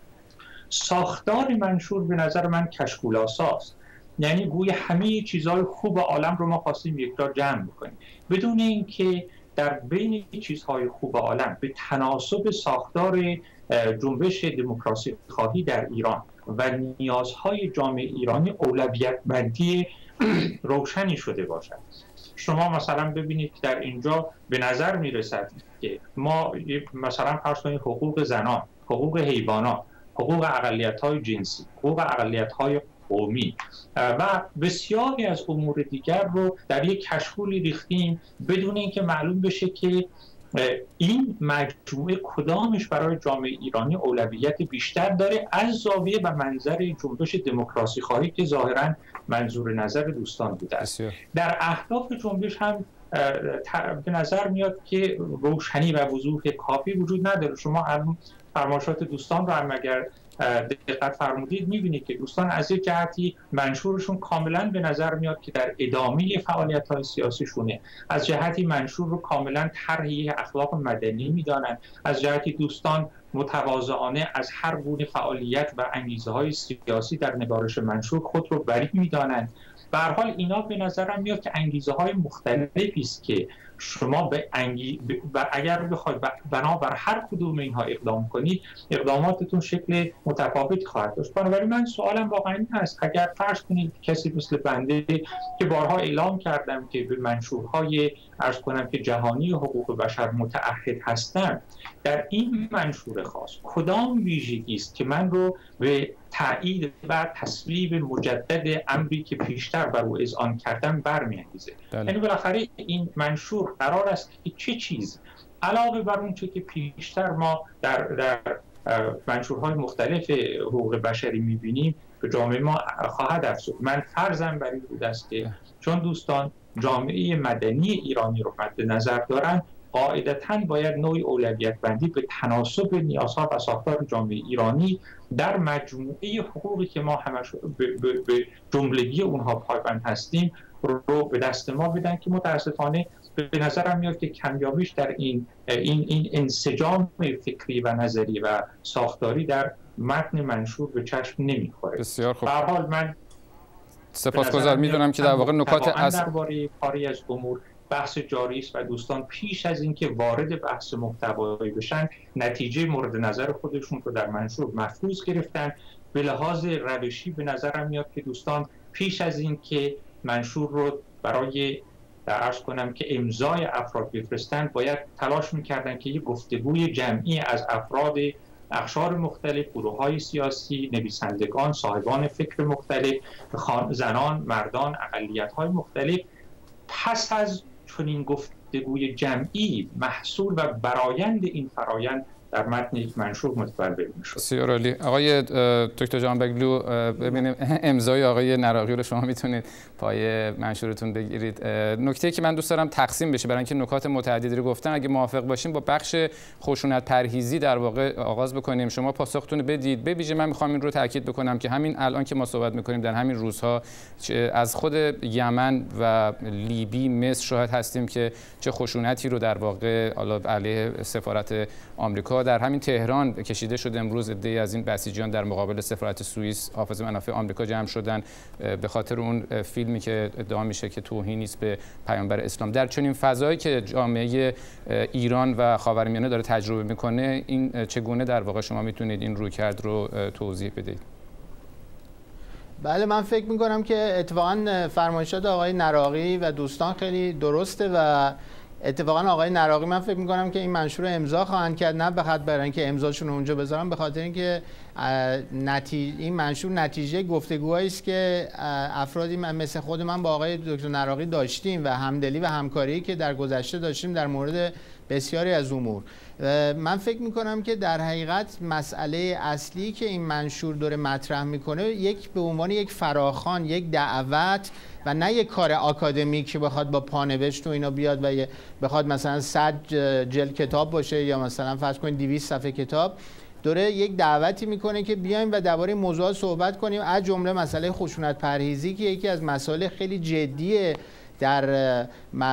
ساختار منشور به نظر من کشکول‌آساست. یعنی گوی همه چیزهای خوب عالم رو ما خواستیم یک جا جمع بکنیم بدون اینکه در بین چیزهای خوب عالم به تناسب ساختار جنبش دموکراسی خواهی در ایران و نیازهای جامعه ایرانی اولویت بندی روشنی شده باشد. شما مثلا ببینید که در اینجا به نظر میرسد که ما مثلا فرض کنید حقوق زنان، حقوق حیوانات، حقوق اقلیت‌های جنسی، حقوق اقلیت‌های قومی و بسیاری از امور دیگر رو در یک کشکولی ریختیم بدون اینکه معلوم بشه که این مجموعه کدامش برای جامعه ایرانی اولویت بیشتر داره از زاویه و منظر جنبش دموکراسی خواهی که ظاهراً منظور نظر دوستان بوده است. در اهداف جنبش هم به نظر میاد که روشنی و وضوح کافی وجود نداره. شما فرمایشات دوستان رو هم اگر دقت فرمودید میبینید که دوستان از یک جهتی منشورشون کاملا به نظر میاد که در ادامه فعالیت‌های سیاسیشونه، از جهتی منشور رو کاملا طرحی اخلاق مدنی میدانند، از جهتی دوستان متواضعانه از هر گونه فعالیت و انگیزه‌های سیاسی در نگارش منشور خود رو بری میدانند. به هر حال اینا به نظرم میاد که انگیزه‌های مختلفی است که شما به انگی... و اگر بخواید بنابر هر کدوم اینها اقدام کنید اقداماتتون شکل متفاوت خواهد داشت. بنابراین من سوالم واقعا این هست اگر فرض کنید کسی مثل بنده که بارها اعلام کردم که به منشورهای عرض کنم که جهانی حقوق بشر متعهد هستم، در این منشور خاص کدام ویژگی است که من رو به تایید و تصویب مجدد امری که پیشتر بر او اذعان کردم برمی‌انگیزه؟ یعنی بالاخره این منشور قرار است که چه چیز علاوه بر اون چه که پیشتر ما در در منشورهای مختلف حقوق بشری می‌بینیم به جامعه ما خواهد افزود. من فرضم بر این بوده است که چون دوستان جامعه مدنی ایرانی رو مد نظر دارن، قاعدتاً باید نوعی اولویت بندی به تناسب نیازها و ساختار جامعه ایرانی در مجموعه حقوقی که ما همش به جملگی اونها پایبند هستیم رو به دست ما بدن که متاسفانه به نظرم میاد که کمیابیش در این این این انسجام فکری و نظری و ساختاری در متن منشور به چشم نمیخوره. بسیار خوب. به هر حال من سپاسگزار میدونم که در واقع نکات از درباره پاری از امور بحث جاری است و دوستان پیش از اینکه وارد بحث محتوایی بشن نتیجه مورد نظر خودشون رو در منشور محفوظ گرفتن. به لحاظ روشی به نظرم میاد که دوستان پیش از اینکه منشور رو برای عرض کنم که امضای افراد بفرستن باید تلاش میکردن که یک گفتگوی جمعی از افراد اقشار مختلف، گروه‌های سیاسی، نویسندگان، صاحبان فکر مختلف، زنان، مردان، اقلیت‌های مختلف پس از چنین گفتگوی جمعی محصول و برآیند این فرایند در متن یک منشور متولد میشه. بسیار عالی. آقای دکتر جهانبگلو، ببینیم امضای آقای نراقی رو شما میتونید پای منشورتون بگیرید. نکته که من دوست دارم تقسیم بشه برای اینکه نکات متعددی رو گفتن، اگه موافق باشیم با بخش خشونت پرهیزی در واقع آغاز بکنیم. شما پاسختون بدید. به ویژه من میخوام این رو تاکید بکنم که همین الان که ما صحبت میکنیم در همین روزها از خود یمن و لیبی، مصر شاهد هستیم که چه خشونتی رو در واقع علیه سفارت آمریکا در همین تهران کشیده شده. امروز عده‌ای از این بسیجیان در مقابل سفارت سوئیس حافظ منافع آمریکا جمع شدن به خاطر اون فیلمی که ادعا میشه که توهینی است به پیامبر اسلام. در چنین فضایی که جامعه ایران و خاورمیانه داره تجربه میکنه، این چگونه در واقع شما میتونید این رویکرد رو توضیح بدید؟ بله، من فکر میکنم که اتفاقا فرمایشات آقای نراقی و دوستان خیلی درسته و اتفاقا آقای نراقی من فکر میکنم که این منشور امضا خواهند کرد، نه بخاطر برای اینکه امضاشون رو اونجا بذارن، به خاطر اینکه نتیجه این منشور نتیجه گفتگوهایی است که افرادی مثل خود من با آقای دکتر نراقی داشتیم و همدلی و همکاری که در گذشته داشتیم در مورد بسیاری از امور. من فکر میکنم که در حقیقت مسئله اصلی که این منشور داره مطرح میکنه یک به عنوان یک فراخوان، یک دعوت و نه یک کار آکادمیک که بخواد با پانوشت و اینا بیاد و بخواد مثلا صد جلد کتاب باشه یا مثلا فرض کنید دویست صفحه کتاب. داره یک دعوتی میکنه که بیایم و درباره موضوعات صحبت کنیم، از جمله مسئله خشونت پرهیزی که یکی از مسائل خیلی جدیه در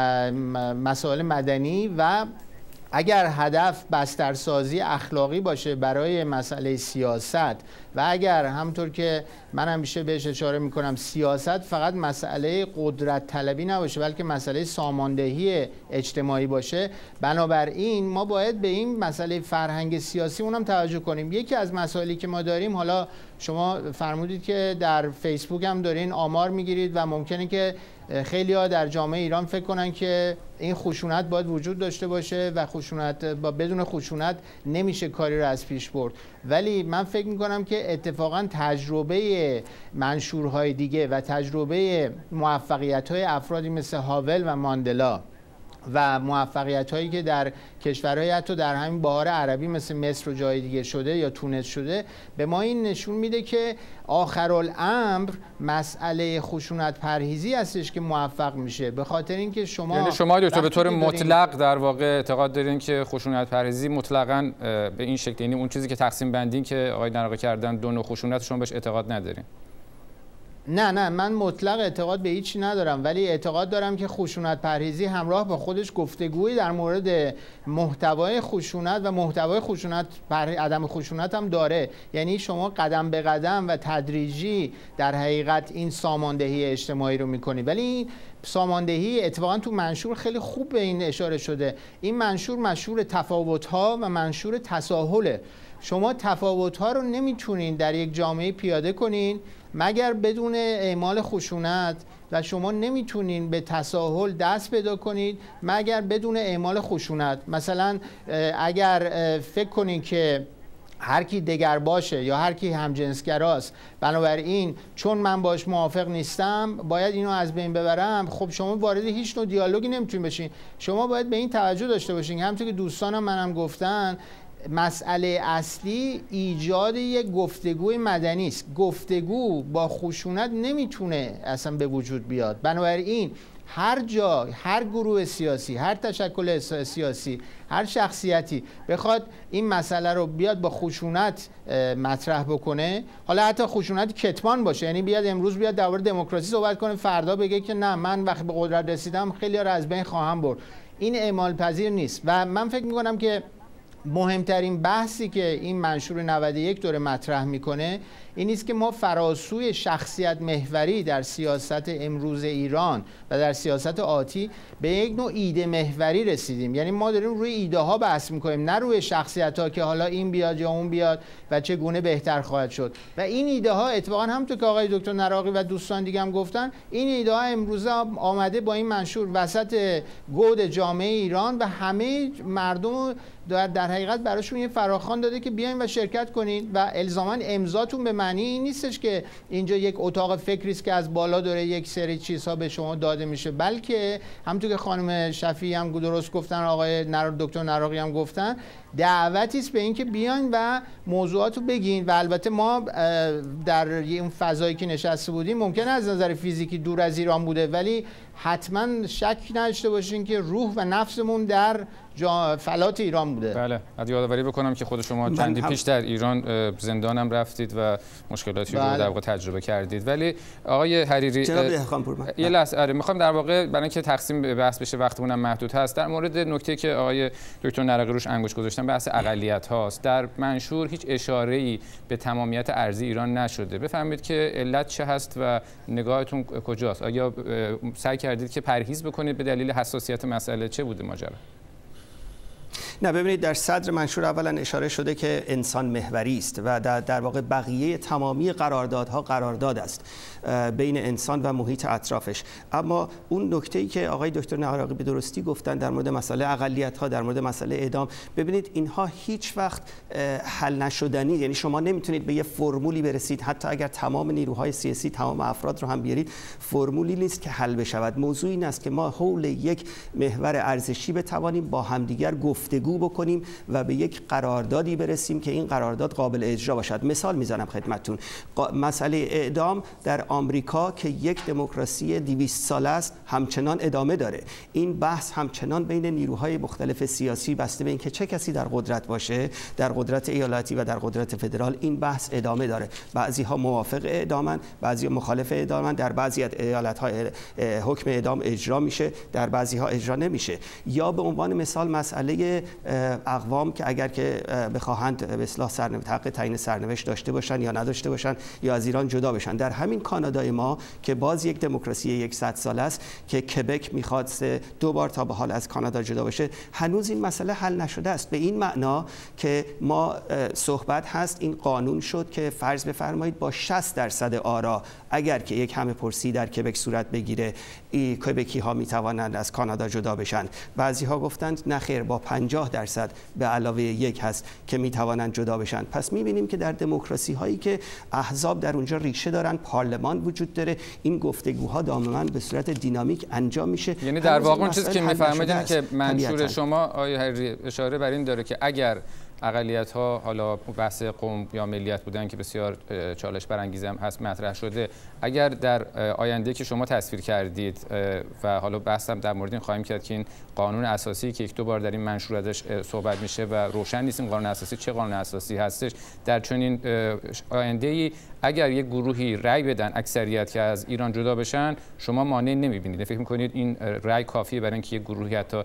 مسائل مدنی و اگر هدف بسترسازی اخلاقی باشه برای مسئله سیاست و اگر همونطور که من همیشه بهش اشاره میکنم سیاست فقط مسئله قدرت طلبی نباشه بلکه مسئله ساماندهی اجتماعی باشه، بنابراین ما باید به این مسئله فرهنگ سیاسی اونم توجه کنیم. یکی از مسائلی که ما داریم، حالا شما فرمودید که در فیسبوک هم دارین آمار میگیرید و ممکنه که خیلی ها در جامعه ایران فکر کنن که این خشونت باید وجود داشته باشه و خشونت با بدون خشونت نمیشه کاری رو از پیش برد، ولی من فکر میکنم که اتفاقا تجربه منشورهای دیگه و تجربه موفقیت‌های افرادی مثل هاول و ماندلا و موفقیت هایی که در کشورهای حتی در همین بهار عربی مثل مصر و جای دیگه شده یا تونس شده، به ما این نشون میده که آخرالامر مسئله خشونت پرهیزی هستش که موفق میشه. به خاطر اینکه شما یعنی شما دکتر به طور مطلق در واقع اعتقاد دارین که خشونت پرهیزی مطلقاً به این شکل، یعنی اون چیزی که تقسیم بندی که آقای نراقی کردن دو نوع خشونت، شما بهش اعتقاد ندارین؟ نه نه من مطلق اعتقاد به هیچی ندارم، ولی اعتقاد دارم که خشونت پرهیزی همراه با خودش گفتگویی در مورد محتوای خشونت و محتوای خشونت پر... عدم خشونت هم داره. یعنی شما قدم به قدم و تدریجی در حقیقت این ساماندهی اجتماعی رو میکنی، ولی این ساماندهی اتفاقا تو منشور خیلی خوب به این اشاره شده. این منشور منشور تفاوت‌ها و منشور تساهله. شما تفاوت‌ها رو نمیتونین در یک جامعه پیاده کنین مگر بدون اعمال خشونت، و شما نمیتونین به تساهل دست پیدا کنید مگر بدون اعمال خشونت. مثلا اگر فکر کنین که هر کی دگر باشه یا هر کی همجنسگراست، بنابراین چون من باش موافق نیستم باید اینو از بین ببرم، خب شما وارد هیچ نوع دیالوگی نمیتونین بشین. شما باید به این توجه داشته باشین، همونطور که دوستانم منم گفتن، مسئله اصلی ایجاد یک گفتگوی مدنی است. گفتگو با خشونت نمیتونه اصلا به وجود بیاد. بنابراین هر جا، هر گروه سیاسی، هر تشکل سیاسی، هر شخصیتی بخواد این مسئله رو بیاد با خشونت مطرح بکنه، حالا حتی خشونت کتمان باشه، یعنی بیاد امروز بیاد درباره دموکراسی صحبت کنه، فردا بگه که نه من وقتی به قدرت رسیدم خیلی ها رو از بین خواهم برد، این اعمال پذیر نیست. و من فکر میکنم که مهمترین بحثی که این منشور نود و یک داره مطرح میکنه این است که ما فراسوی شخصیت محوری در سیاست امروز ایران و در سیاست آتی به یک نوع ایده محوری رسیدیم. یعنی ما داریم روی ایده ها بحث میکنیم، نه روی شخصیت ها که حالا این بیاد یا اون بیاد و چگونه بهتر خواهد شد. و این ایده ها اتفاقا همونطور که آقای دکتر نراقی و دوستان دیگه هم گفتن، این ایده ها امروز آمده با این منشور وسط گود جامعه ایران و همه مردم در, در حقیقت براشون یه فراخوان داده که بیاین و شرکت کنین و الزاما امضاتون به معنی این نیستش که اینجا یک اتاق فکری است که از بالا داره یک سری چیزها به شما داده میشه، بلکه همونطور که خانم شفیعی هم درست گفتن، آقای دکتر نراقی هم گفتن، دعوتی است به اینکه بیاین و موضوعاتو بگین. و البته ما در این فضایی که نشسته بودیم ممکنه از نظر فیزیکی دور از ایران بوده، ولی حتما شک نداشته باشین که روح و نفسمون در فلات ایران بوده. بله، از یادآوری بکنم که خود شما چندی هم... پیش در ایران زندانم رفتید و مشکلاتی بله. رو در واقع تجربه کردید. ولی آقای حریری یه لحظه آره میخوام در واقع برای اینکه تقسیم بحث بشه وقتمون محدود هست، در مورد نکته که آقای دکتر نراقی روش انگشت گذاشتن، بحث اقلیت هاست. در منشور هیچ اشاره‌ای به تمامیت ارضی ایران نشده. بفرمایید که علت چه هست و نگاهتون کجاست؟ آیا سعی کردید که پرهیز بکنید به دلیل حساسیت مسئله؟ چه بوده ماجرا؟ نه ببینید، در صدر منشور اولا اشاره شده که انسان محوری است و در, در واقع بقیه تمامی قراردادها قرارداد است بین انسان و محیط اطرافش. اما اون نکته‌ای که آقای دکتر نراقی به درستی گفتن در مورد مسئله اقلیت‌ها، در مورد مسئله اعدام، ببینید اینها هیچ وقت حل نشدنی، یعنی شما نمیتونید به یه فرمولی برسید، حتی اگر تمام نیروهای سیاسی، تمام افراد رو هم بیارید، فرمولی نیست که حل بشود. موضوع این است که ما حول یک محور ارزشی بتوانیم با همدیگر گفتگو بکنیم و به یک قراردادی برسیم که این قرارداد قابل اجرا باشد. مثال میزنم خدمتتون، مسئله اعدام در آمریکا که یک دموکراسی دویست ساله است همچنان ادامه داره. این بحث همچنان بین نیروهای مختلف سیاسی، بسته به اینکه چه کسی در قدرت باشه، در قدرت ایالتی و در قدرت فدرال، این بحث ادامه داره. بعضی ها موافق اعدامن، بعضی ها مخالف اعدامن، در بعضی ایالت ها حکم اعدام اجرا میشه، در بعضی ها اجرا نمیشه. یا به عنوان مثال مسئله اقوام که اگر که بخواهند به اصطلاح سرنوشت حق تعیین سرنوشت داشته باشن یا نداشته باشن یا از ایران جدا بشن. در همین کانادای ما که باز یک دموکراسی صد ساله است که کبک میخواد دو بار تا به حال از کانادا جدا بشه، هنوز این مسئله حل نشده است. به این معنا که ما صحبت هست این قانون شد که فرض بفرمایید با شصت درصد آرا اگر که یک همه پرسی در کبک صورت بگیره کبکی ها می توانند از کانادا جدا بشن. بعضی ها گفتند نه خیر، با پنجاه درصد به علاوه یک هست که می توانند جدا بشن. پس می بینیم که در دموکراسی هایی که احزاب در اونجا ریشه دارن، پارلمان وجود داره، این گفتگوها دائما به صورت دینامیک انجام میشه. یعنی در واقع اون چیزی که میفهمید که منشور شما آیه هری اشاره بر این داره که اگر اقلیت ها، حالا بحث قوم یا ملیت بودن که بسیار چالش برانگیز هم هست مطرح شده، اگر در آینده که شما تصویر کردید و حالا بحث هم در مورد این خواهیم کرد که این قانون اساسی که یک دو بار در این منشور ازش صحبت میشه و روشن نیست این قانون اساسی چه قانون اساسی هستش، در چنین آینده ای اگر یک گروهی رأی بدن اکثریت که از ایران جدا بشن، شما مانع نمیبینید؟ فکر میکنید این رأی کافیه برای اینکه یک گروهی حتی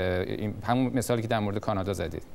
همون مثالی که در مورد کانادا زدید؟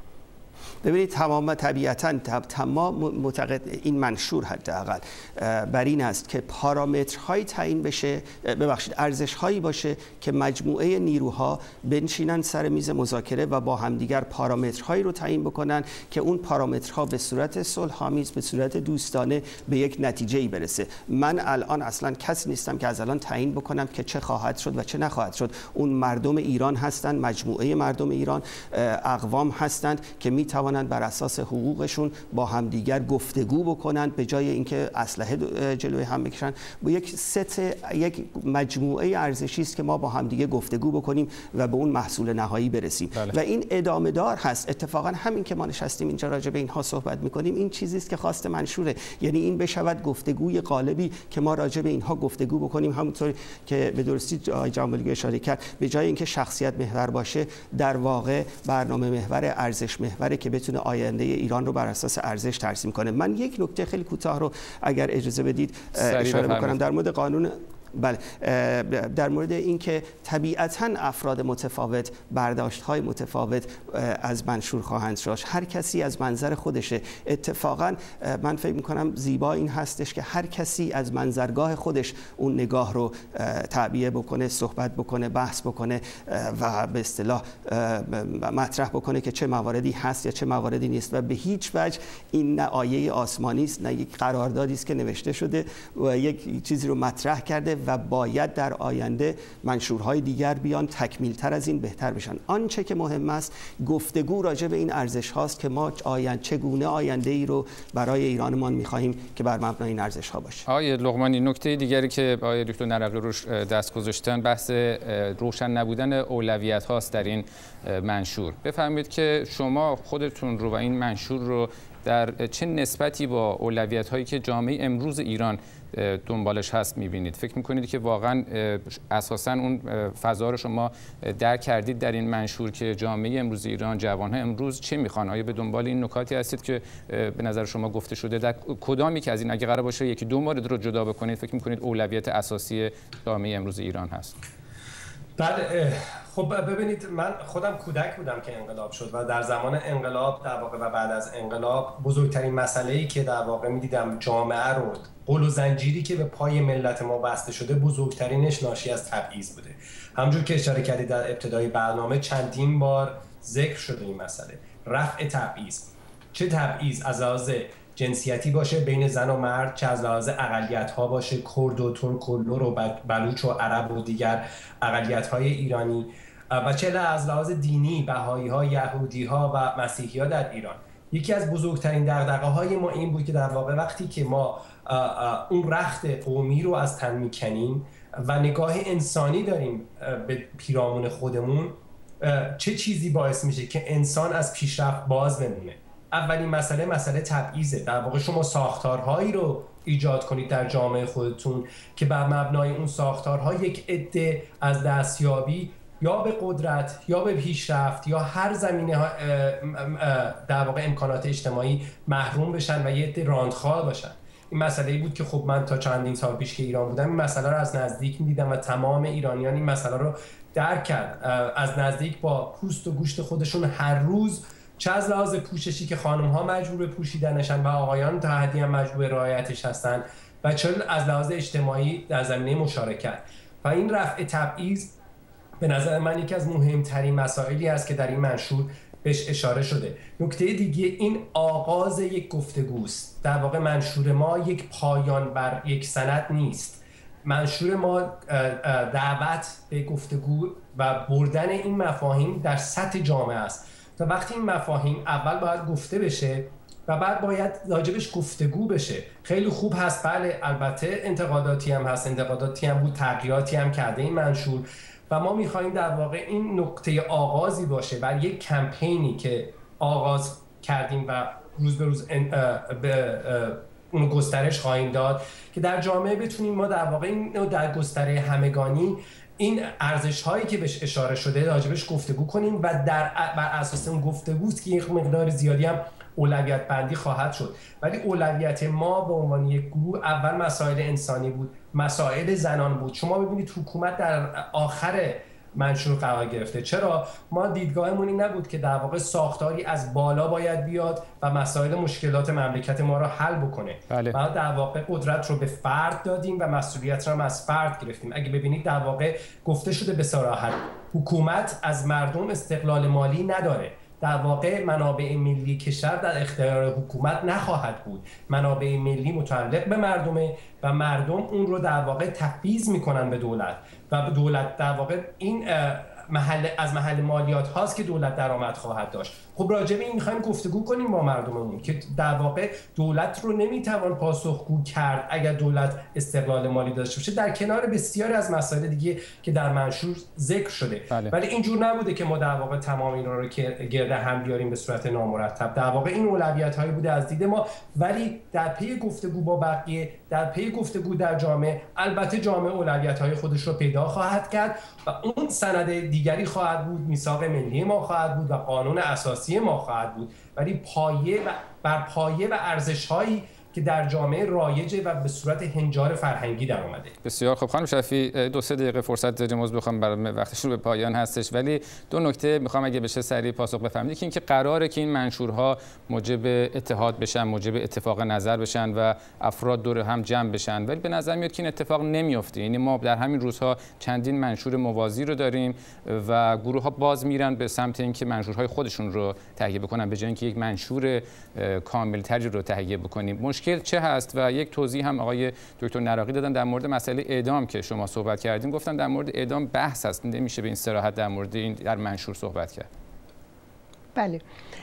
ببینید تمام طبیعتاً تمام معتقد این منشور حداقل بر این است که پارامترهایی تعیین بشه، ببخشید ارزش‌هایی باشه که مجموعه نیروها بنشینن سر میز مذاکره و با همدیگر پارامترهایی رو تعیین بکنن که اون پارامترها به صورت صلح‌آمیز، به صورت دوستانه به یک نتیجه‌ای برسه. من الان اصلا کسی نیستم که از الان تعیین بکنم که چه خواهد شد و چه نخواهد شد. اون مردم ایران هستند، مجموعه مردم ایران، اقوام هستند که می توانند بر اساس حقوقشون با همدیگر گفتگو بکنند به جای اینکه اسلحه جلوی هم بکشن. با یک ست یک مجموعه ارزشی است که ما با همدیگه گفتگو بکنیم و به اون محصول نهایی برسیم. بله. و این ادامه دار هست. اتفاقا همین که ما نشستیم اینجا راجع به اینها صحبت میکنیم، این چیزی است که خواست منشوره، یعنی این بشود گفتگوی قالبی که ما راجع به اینها گفتگو بکنیم، همونطور که به درستی آقای جمالی اشاره کرد، به جای اینکه شخصیت محور باشه، در واقع برنامه محور، ارزش محوره که بتونه آینده ایران رو بر اساس ارزش ترسیم کنه. من یک نکته خیلی کوتاه رو اگر اجازه بدید اشاره بکنم در مورد قانون. بله، در مورد اینکه طبیعتاً افراد متفاوت برداشت‌های متفاوت از منشور خواهند داشت، هر کسی از منظر خودشه. اتفاقاً من فکر می‌کنم زیبا این هستش که هر کسی از منظرگاه خودش اون نگاه رو تعبیه بکنه، صحبت بکنه، بحث بکنه و به اصطلاح مطرح بکنه که چه مواردی هست یا چه مواردی نیست و به هیچ وجه این نه آیه آسمانی است نه یک قراردادی است که نوشته شده و یک چیزی رو مطرح کرده و باید در آینده منشورهای دیگر بیان تکمیلتر از این بهتر بشن. آنچه که مهم است گفتگو راجع به این ارزش هاست که ما آینده چگونه آینده ای رو برای ایرانمان می‌خواهیم که بر مبنای این ارزش ها باشه. آقای لقمانی، نکته دیگری که آقای دکتر نرقی روش دست گذاشتن بحث روشن نبودن اولویت هاست در این منشور. بفرمایید که شما خودتون رو و این منشور رو در چه نسبتی با اولویت هایی که جامعه امروز ایران دنبالش هست میبینید؟ فکر میکنید که واقعا اساسا اون فضا رو شما درک کردید در این منشور که جامعه امروز ایران، جوانها امروز چه میخوان؟ آیا به دنبال این نکاتی هستید که به نظر شما گفته شده؟ در کدامی که از این اگه قرار باشه یکی دو مورد رو جدا بکنید فکر میکنید اولویت اساسی جامعه امروز ایران هست؟ بله، خب ببینید، من خودم کودک بودم که انقلاب شد و در زمان انقلاب در واقع و بعد از انقلاب بزرگترین مسئله‌ای که در واقع می‌دیدم جامعه رو، قل و زنجیری که به پای ملت ما بسته شده، بزرگترینش ناشی از تبعیض بوده. همونجور که اشاره کردید در ابتدای برنامه چندین بار ذکر شده این مسئله، رفع تبعیض. چه تبعیض؟ از لحاظ جنسیتی باشه بین زن و مرد، چه از لحاظ اقلیت‌ها باشه، کرد و ترک و لور و بلوچ و عرب و دیگر اقلیت‌های ایرانی، و چه از لحاظ دینی، بهایی‌ها، یهودی‌ها و مسیحی‌ها در ایران. یکی از بزرگترین دغدغه‌های ما این بود که در واقع وقتی که ما اون رخت قومی رو از تن می‌کنیم و نگاه انسانی داریم به پیرامون خودمون، چه چیزی باعث میشه که انسان از پیشرفت باز بمونه؟ اولین مسئله مسئله تبعیضه. در واقع شما ساختارهایی رو ایجاد کنید در جامعه خودتون که بر مبنای اون ساختارها یک عده از دستیابی یا به قدرت یا به پیشرفت یا هر زمینه در واقع امکانات اجتماعی محروم بشن و یه عده راندخواه باشن. این مسئله بود که خب من تا چندین سال پیش که ایران بودم این مسئله رو از نزدیک می‌دیدم و تمام ایرانیان این مسئله رو درک کرد. از نزدیک با پوست و گوشت خودشون هر روز، چه از لحاظ پوششی که خانم‌ها مجبور پوشیدنشن و آقایان تا حدی هم مجبور رعایتش هستن، و چه از لحاظ اجتماعی در زمینه مشارکت. و این رفع تبعیض به نظر من یکی از مهمترین مسائلی است که در این منشور بهش اشاره شده. نکته دیگه این آغاز یک گفتگوست. در واقع منشور ما یک پایان بر یک سند نیست. منشور ما دعوت به گفتگو و بردن این مفاهیم در سطح جامعه است. تا وقتی این مفاهیم اول باید گفته بشه و بعد باید راجبش گفتگو بشه. خیلی خوب هست، بله البته انتقاداتی هم هست، انتقاداتی هم بود، تغییراتی هم کرده این منشور و ما میخوایم در واقع این نقطه آغازی باشه بر یک کمپینی که آغاز کردیم و روز به روز اون گسترش خواهیم داد که در جامعه بتونیم ما در واقع این در گستره همگانی این ارزش هایی که بهش اشاره شده راجبش گفتگو کنیم و در بر اساس اون گفتگوست که یک مقدار زیادی هم اولویت بندی خواهد شد. ولی اولویت ما به عنوان یک گروه اول مسائل انسانی بود، مسائل زنان بود. شما ببینید حکومت در آخر منشور قرار گرفته. چرا؟ ما دیدگاهمون این نبود که در واقع ساختاری از بالا باید بیاد و مسائل مشکلات مملکت ما را حل بکنه. بله. ما در واقع قدرت رو به فرد دادیم و مسئولیت رو هم از فرد گرفتیم. اگه ببینید در واقع گفته شده به صراحت حکومت از مردم استقلال مالی نداره. در واقع منابع ملی کشور در اختیار حکومت نخواهد بود. منابع ملی متعلق به مردمه و مردم اون رو در واقع تفویض میکنن به دولت و دولت در واقع این محل از محل مالیات هاست که دولت درآمد خواهد داشت. خب راجع به این میخوایم گفتگو کنیم با مردممون که در واقع دولت رو نمیتوان پاسخگو کرد اگر دولت استقلال مالی داشته باشه، در کنار بسیاری از مسائل دیگه که در منشور ذکر شده. بله. ولی اینجور نبوده که ما در واقع تمام اینا رو گرد هم بیاریم به صورت نامرتب. در واقع این اولویت هایی بوده از دید ما، ولی در پی گفتگو با بقیه، در پی گفتگو در جامعه، البته جامعه اولویت های خودش رو پیدا خواهد کرد و اون سند دیگری خواهد بود، میثاق ملی ما خواهد بود و قانون اساسی ما خواهد بود، ولی پایه و بر پایه و ارزش‌هایی که در جامعه رایجه و به صورت هنجار فرهنگی در اومده. بسیار خب خانم شفیع، دو سه دقیقه فرصت داریم، موضوع بخوام برای وقتش رو به پایان هستش، ولی دو نکته میخوام اگه بشه سریع پاسخ بفهمید که اینکه قراره که این منشورها موجب اتحاد بشن، موجب اتفاق نظر بشن و افراد دور هم جمع بشن، ولی به نظر میاد که این اتفاق نمیفته. یعنی ما در همین روزها چندین منشور موازی رو داریم و گروه ها باز میرن به سمت اینکه منشورهای خودشون رو تهیه بکنن به جای اینکه یک منشور کاملتری رو تهیه بکنیم. مشکل چه هست؟ و یک توضیح هم آقای دکتر نراقی دادن در مورد مسئله اعدام که شما صحبت کردیم. گفتن در مورد اعدام بحث هست، نمیشه به این صراحت در مورد این در منشور صحبت کرد. بله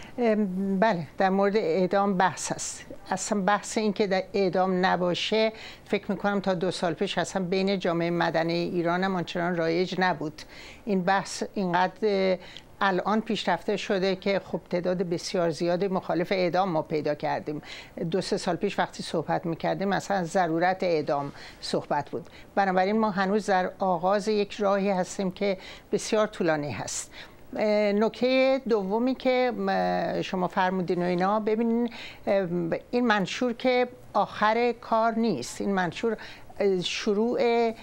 بله در مورد اعدام بحث هست. اصلا بحث این که در اعدام نباشه فکر میکنم تا دو سال پیش اصلا بین جامعه مدنی ایران هم آنچنان رایج نبود. این بحث اینقدر الان پیشرفته شده که خب تعداد بسیار زیادی مخالف اعدام ما پیدا کردیم. دو سه سال پیش وقتی صحبت میکردیم مثلا از ضرورت اعدام صحبت بود. بنابراین ما هنوز در آغاز یک راهی هستیم که بسیار طولانی هست. نکته دومی که شما فرمودین و اینا، ببینین این منشور که آخر کار نیست. این منشور شروع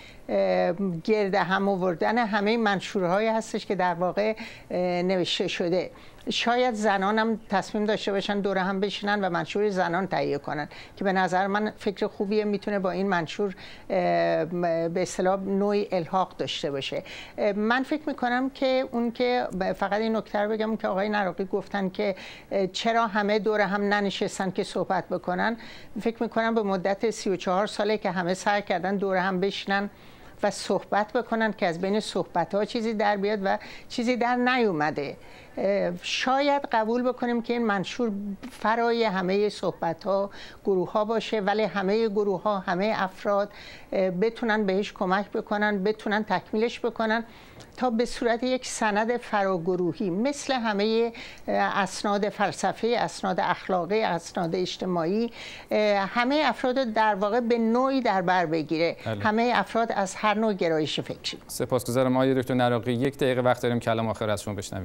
گرد هم آوردن همه منشورهایی هستش که در واقع نوشته شده. شاید زنان هم تصمیم داشته باشن دور هم بشینن و منشور زنان تهیه کنن که به نظر من فکر خوبیه، میتونه با این منشور به اصطلاح نوعی الحاق داشته باشه. من فکر میکنم که اون که فقط این نکته رو بگم که آقای نراقی گفتن که چرا همه دور هم ننشستن که صحبت بکنن، فکر میکنم به مدت سی و چهار ساله که همه سعی کردن دور هم بشینن و صحبت بکنن که از بین صحبت ها چیزی در بیاد و چیزی در نیومده. شاید قبول بکنیم که این منشور فرای همه صحبت ها گروه ها باشه، ولی همه گروه ها، همه افراد بتونن بهش کمک بکنن، بتونن تکمیلش بکنن تا به صورت یک سند فراگروهی مثل همه اسناد فلسفی، اسناد اخلاقی، اسناد اجتماعی، همه افراد در واقع به نوعی در بر بگیره. بله. همه افراد از هر نوع گرایش فکری. سپاسگزارم آقای دکتر نراقی. یک دقیقه وقت داریم، کلام آخر از شما بشنویم.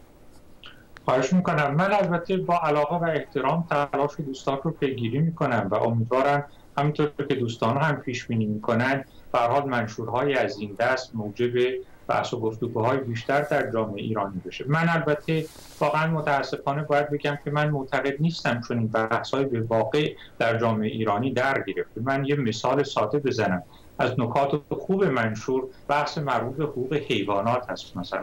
خواهش میکنم. من البته با علاقه و احترام تلاش دوستان رو پیگیری میکنم و امیدوارم همینطور که دوستان هم پیش بینی میکنن به هر حال منشورهای از این دست موجب بحث و گفتگوهای بیشتر در جامعه ایرانی بشه. من البته واقعا متاسفانه باید بگم که من معتقد نیستم چون این بحث‌های به واقع در جامعه ایرانی در گرفته. من یه مثال ساده بزنم از نکات خوب منشور، بحث مربوط به حقوق حیوانات هست. مثلا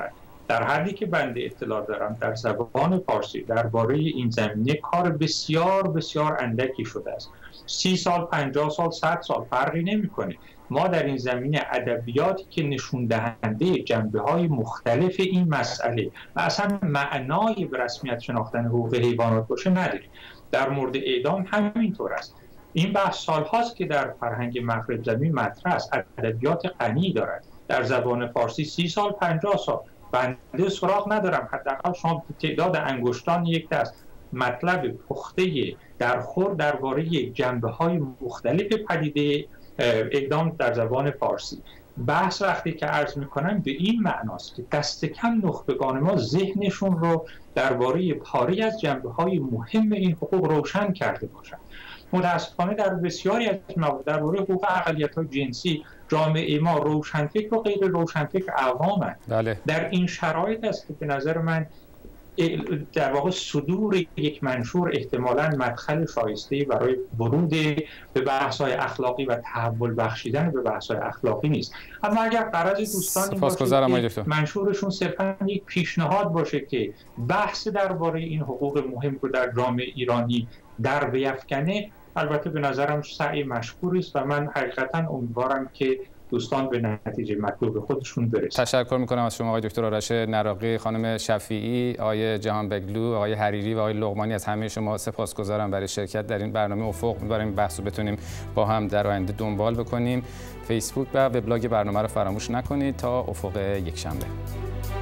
در حدی که بنده اطلاع دارم در زبان فارسی درباره این زمینه کار بسیار بسیار اندکی شده است. سی سال، پنجاه سال، صد سال فرقی نمی‌کنه. ما در این زمینه ادبیاتی که نشون دهنده جنبه‌های مختلف این مسئله و اصلا معنای به رسمیت شناختن حقوق حیوانات باشه نداریم. در مورد اعدام همینطور است. این بحث سال‌هاست که در فرهنگ مغرب زمین مطرح است. ادبیات غنی دارد. در زبان فارسی سی سال، پنجاه سال. بنده سراغ ندارم حداقل شما تعداد انگشتان یک دست مطلب پخته درخور درباره جنبه‌های مختلف پدیده اعدام در زبان فارسی. بحث وقتی که عرض میکنم به این معناست که دست کم نخبگان ما ذهنشون رو درباره پاری از جنبه‌های مهم این حقوق روشن کرده باشند. متاسفانه در بسیاری از موارد درباره حقوق اقلیت‌های جنسی جامعه ما روشنفکر و غیر روشنفکر عوامند. بله. در این شرایط است که به نظر من در واقع صدور یک منشور احتمالاً مدخل شایسته برای ورود به بحث‌های اخلاقی و تحول بخشیدن به بحث‌های اخلاقی نیست. اما اگر قرار دوستان این باشه که منشورشون صرفاً یک پیشنهاد باشه که بحث درباره این حقوق مهم رو در جامعه ایرانی در بیفکنه، البته به نظرم سعی مشکوری است و من حقیقتاً امیدوارم که دوستان به نتیجه مطلوب خودشون برسن. تشکر میکنم از شما آقای دکتر آرش نراقی، خانم شفیعی، آقای جهانبگلو، آقای حریری و آقای لقمانی. از همه شما سپاسگزارم برای شرکت در این برنامه افق. امیدوارم این بحث رو بتونیم با هم در آینده دنبال بکنیم. فیسبوک و وبلاگ برنامه رو فراموش نکنید. تا افق یک شنبه.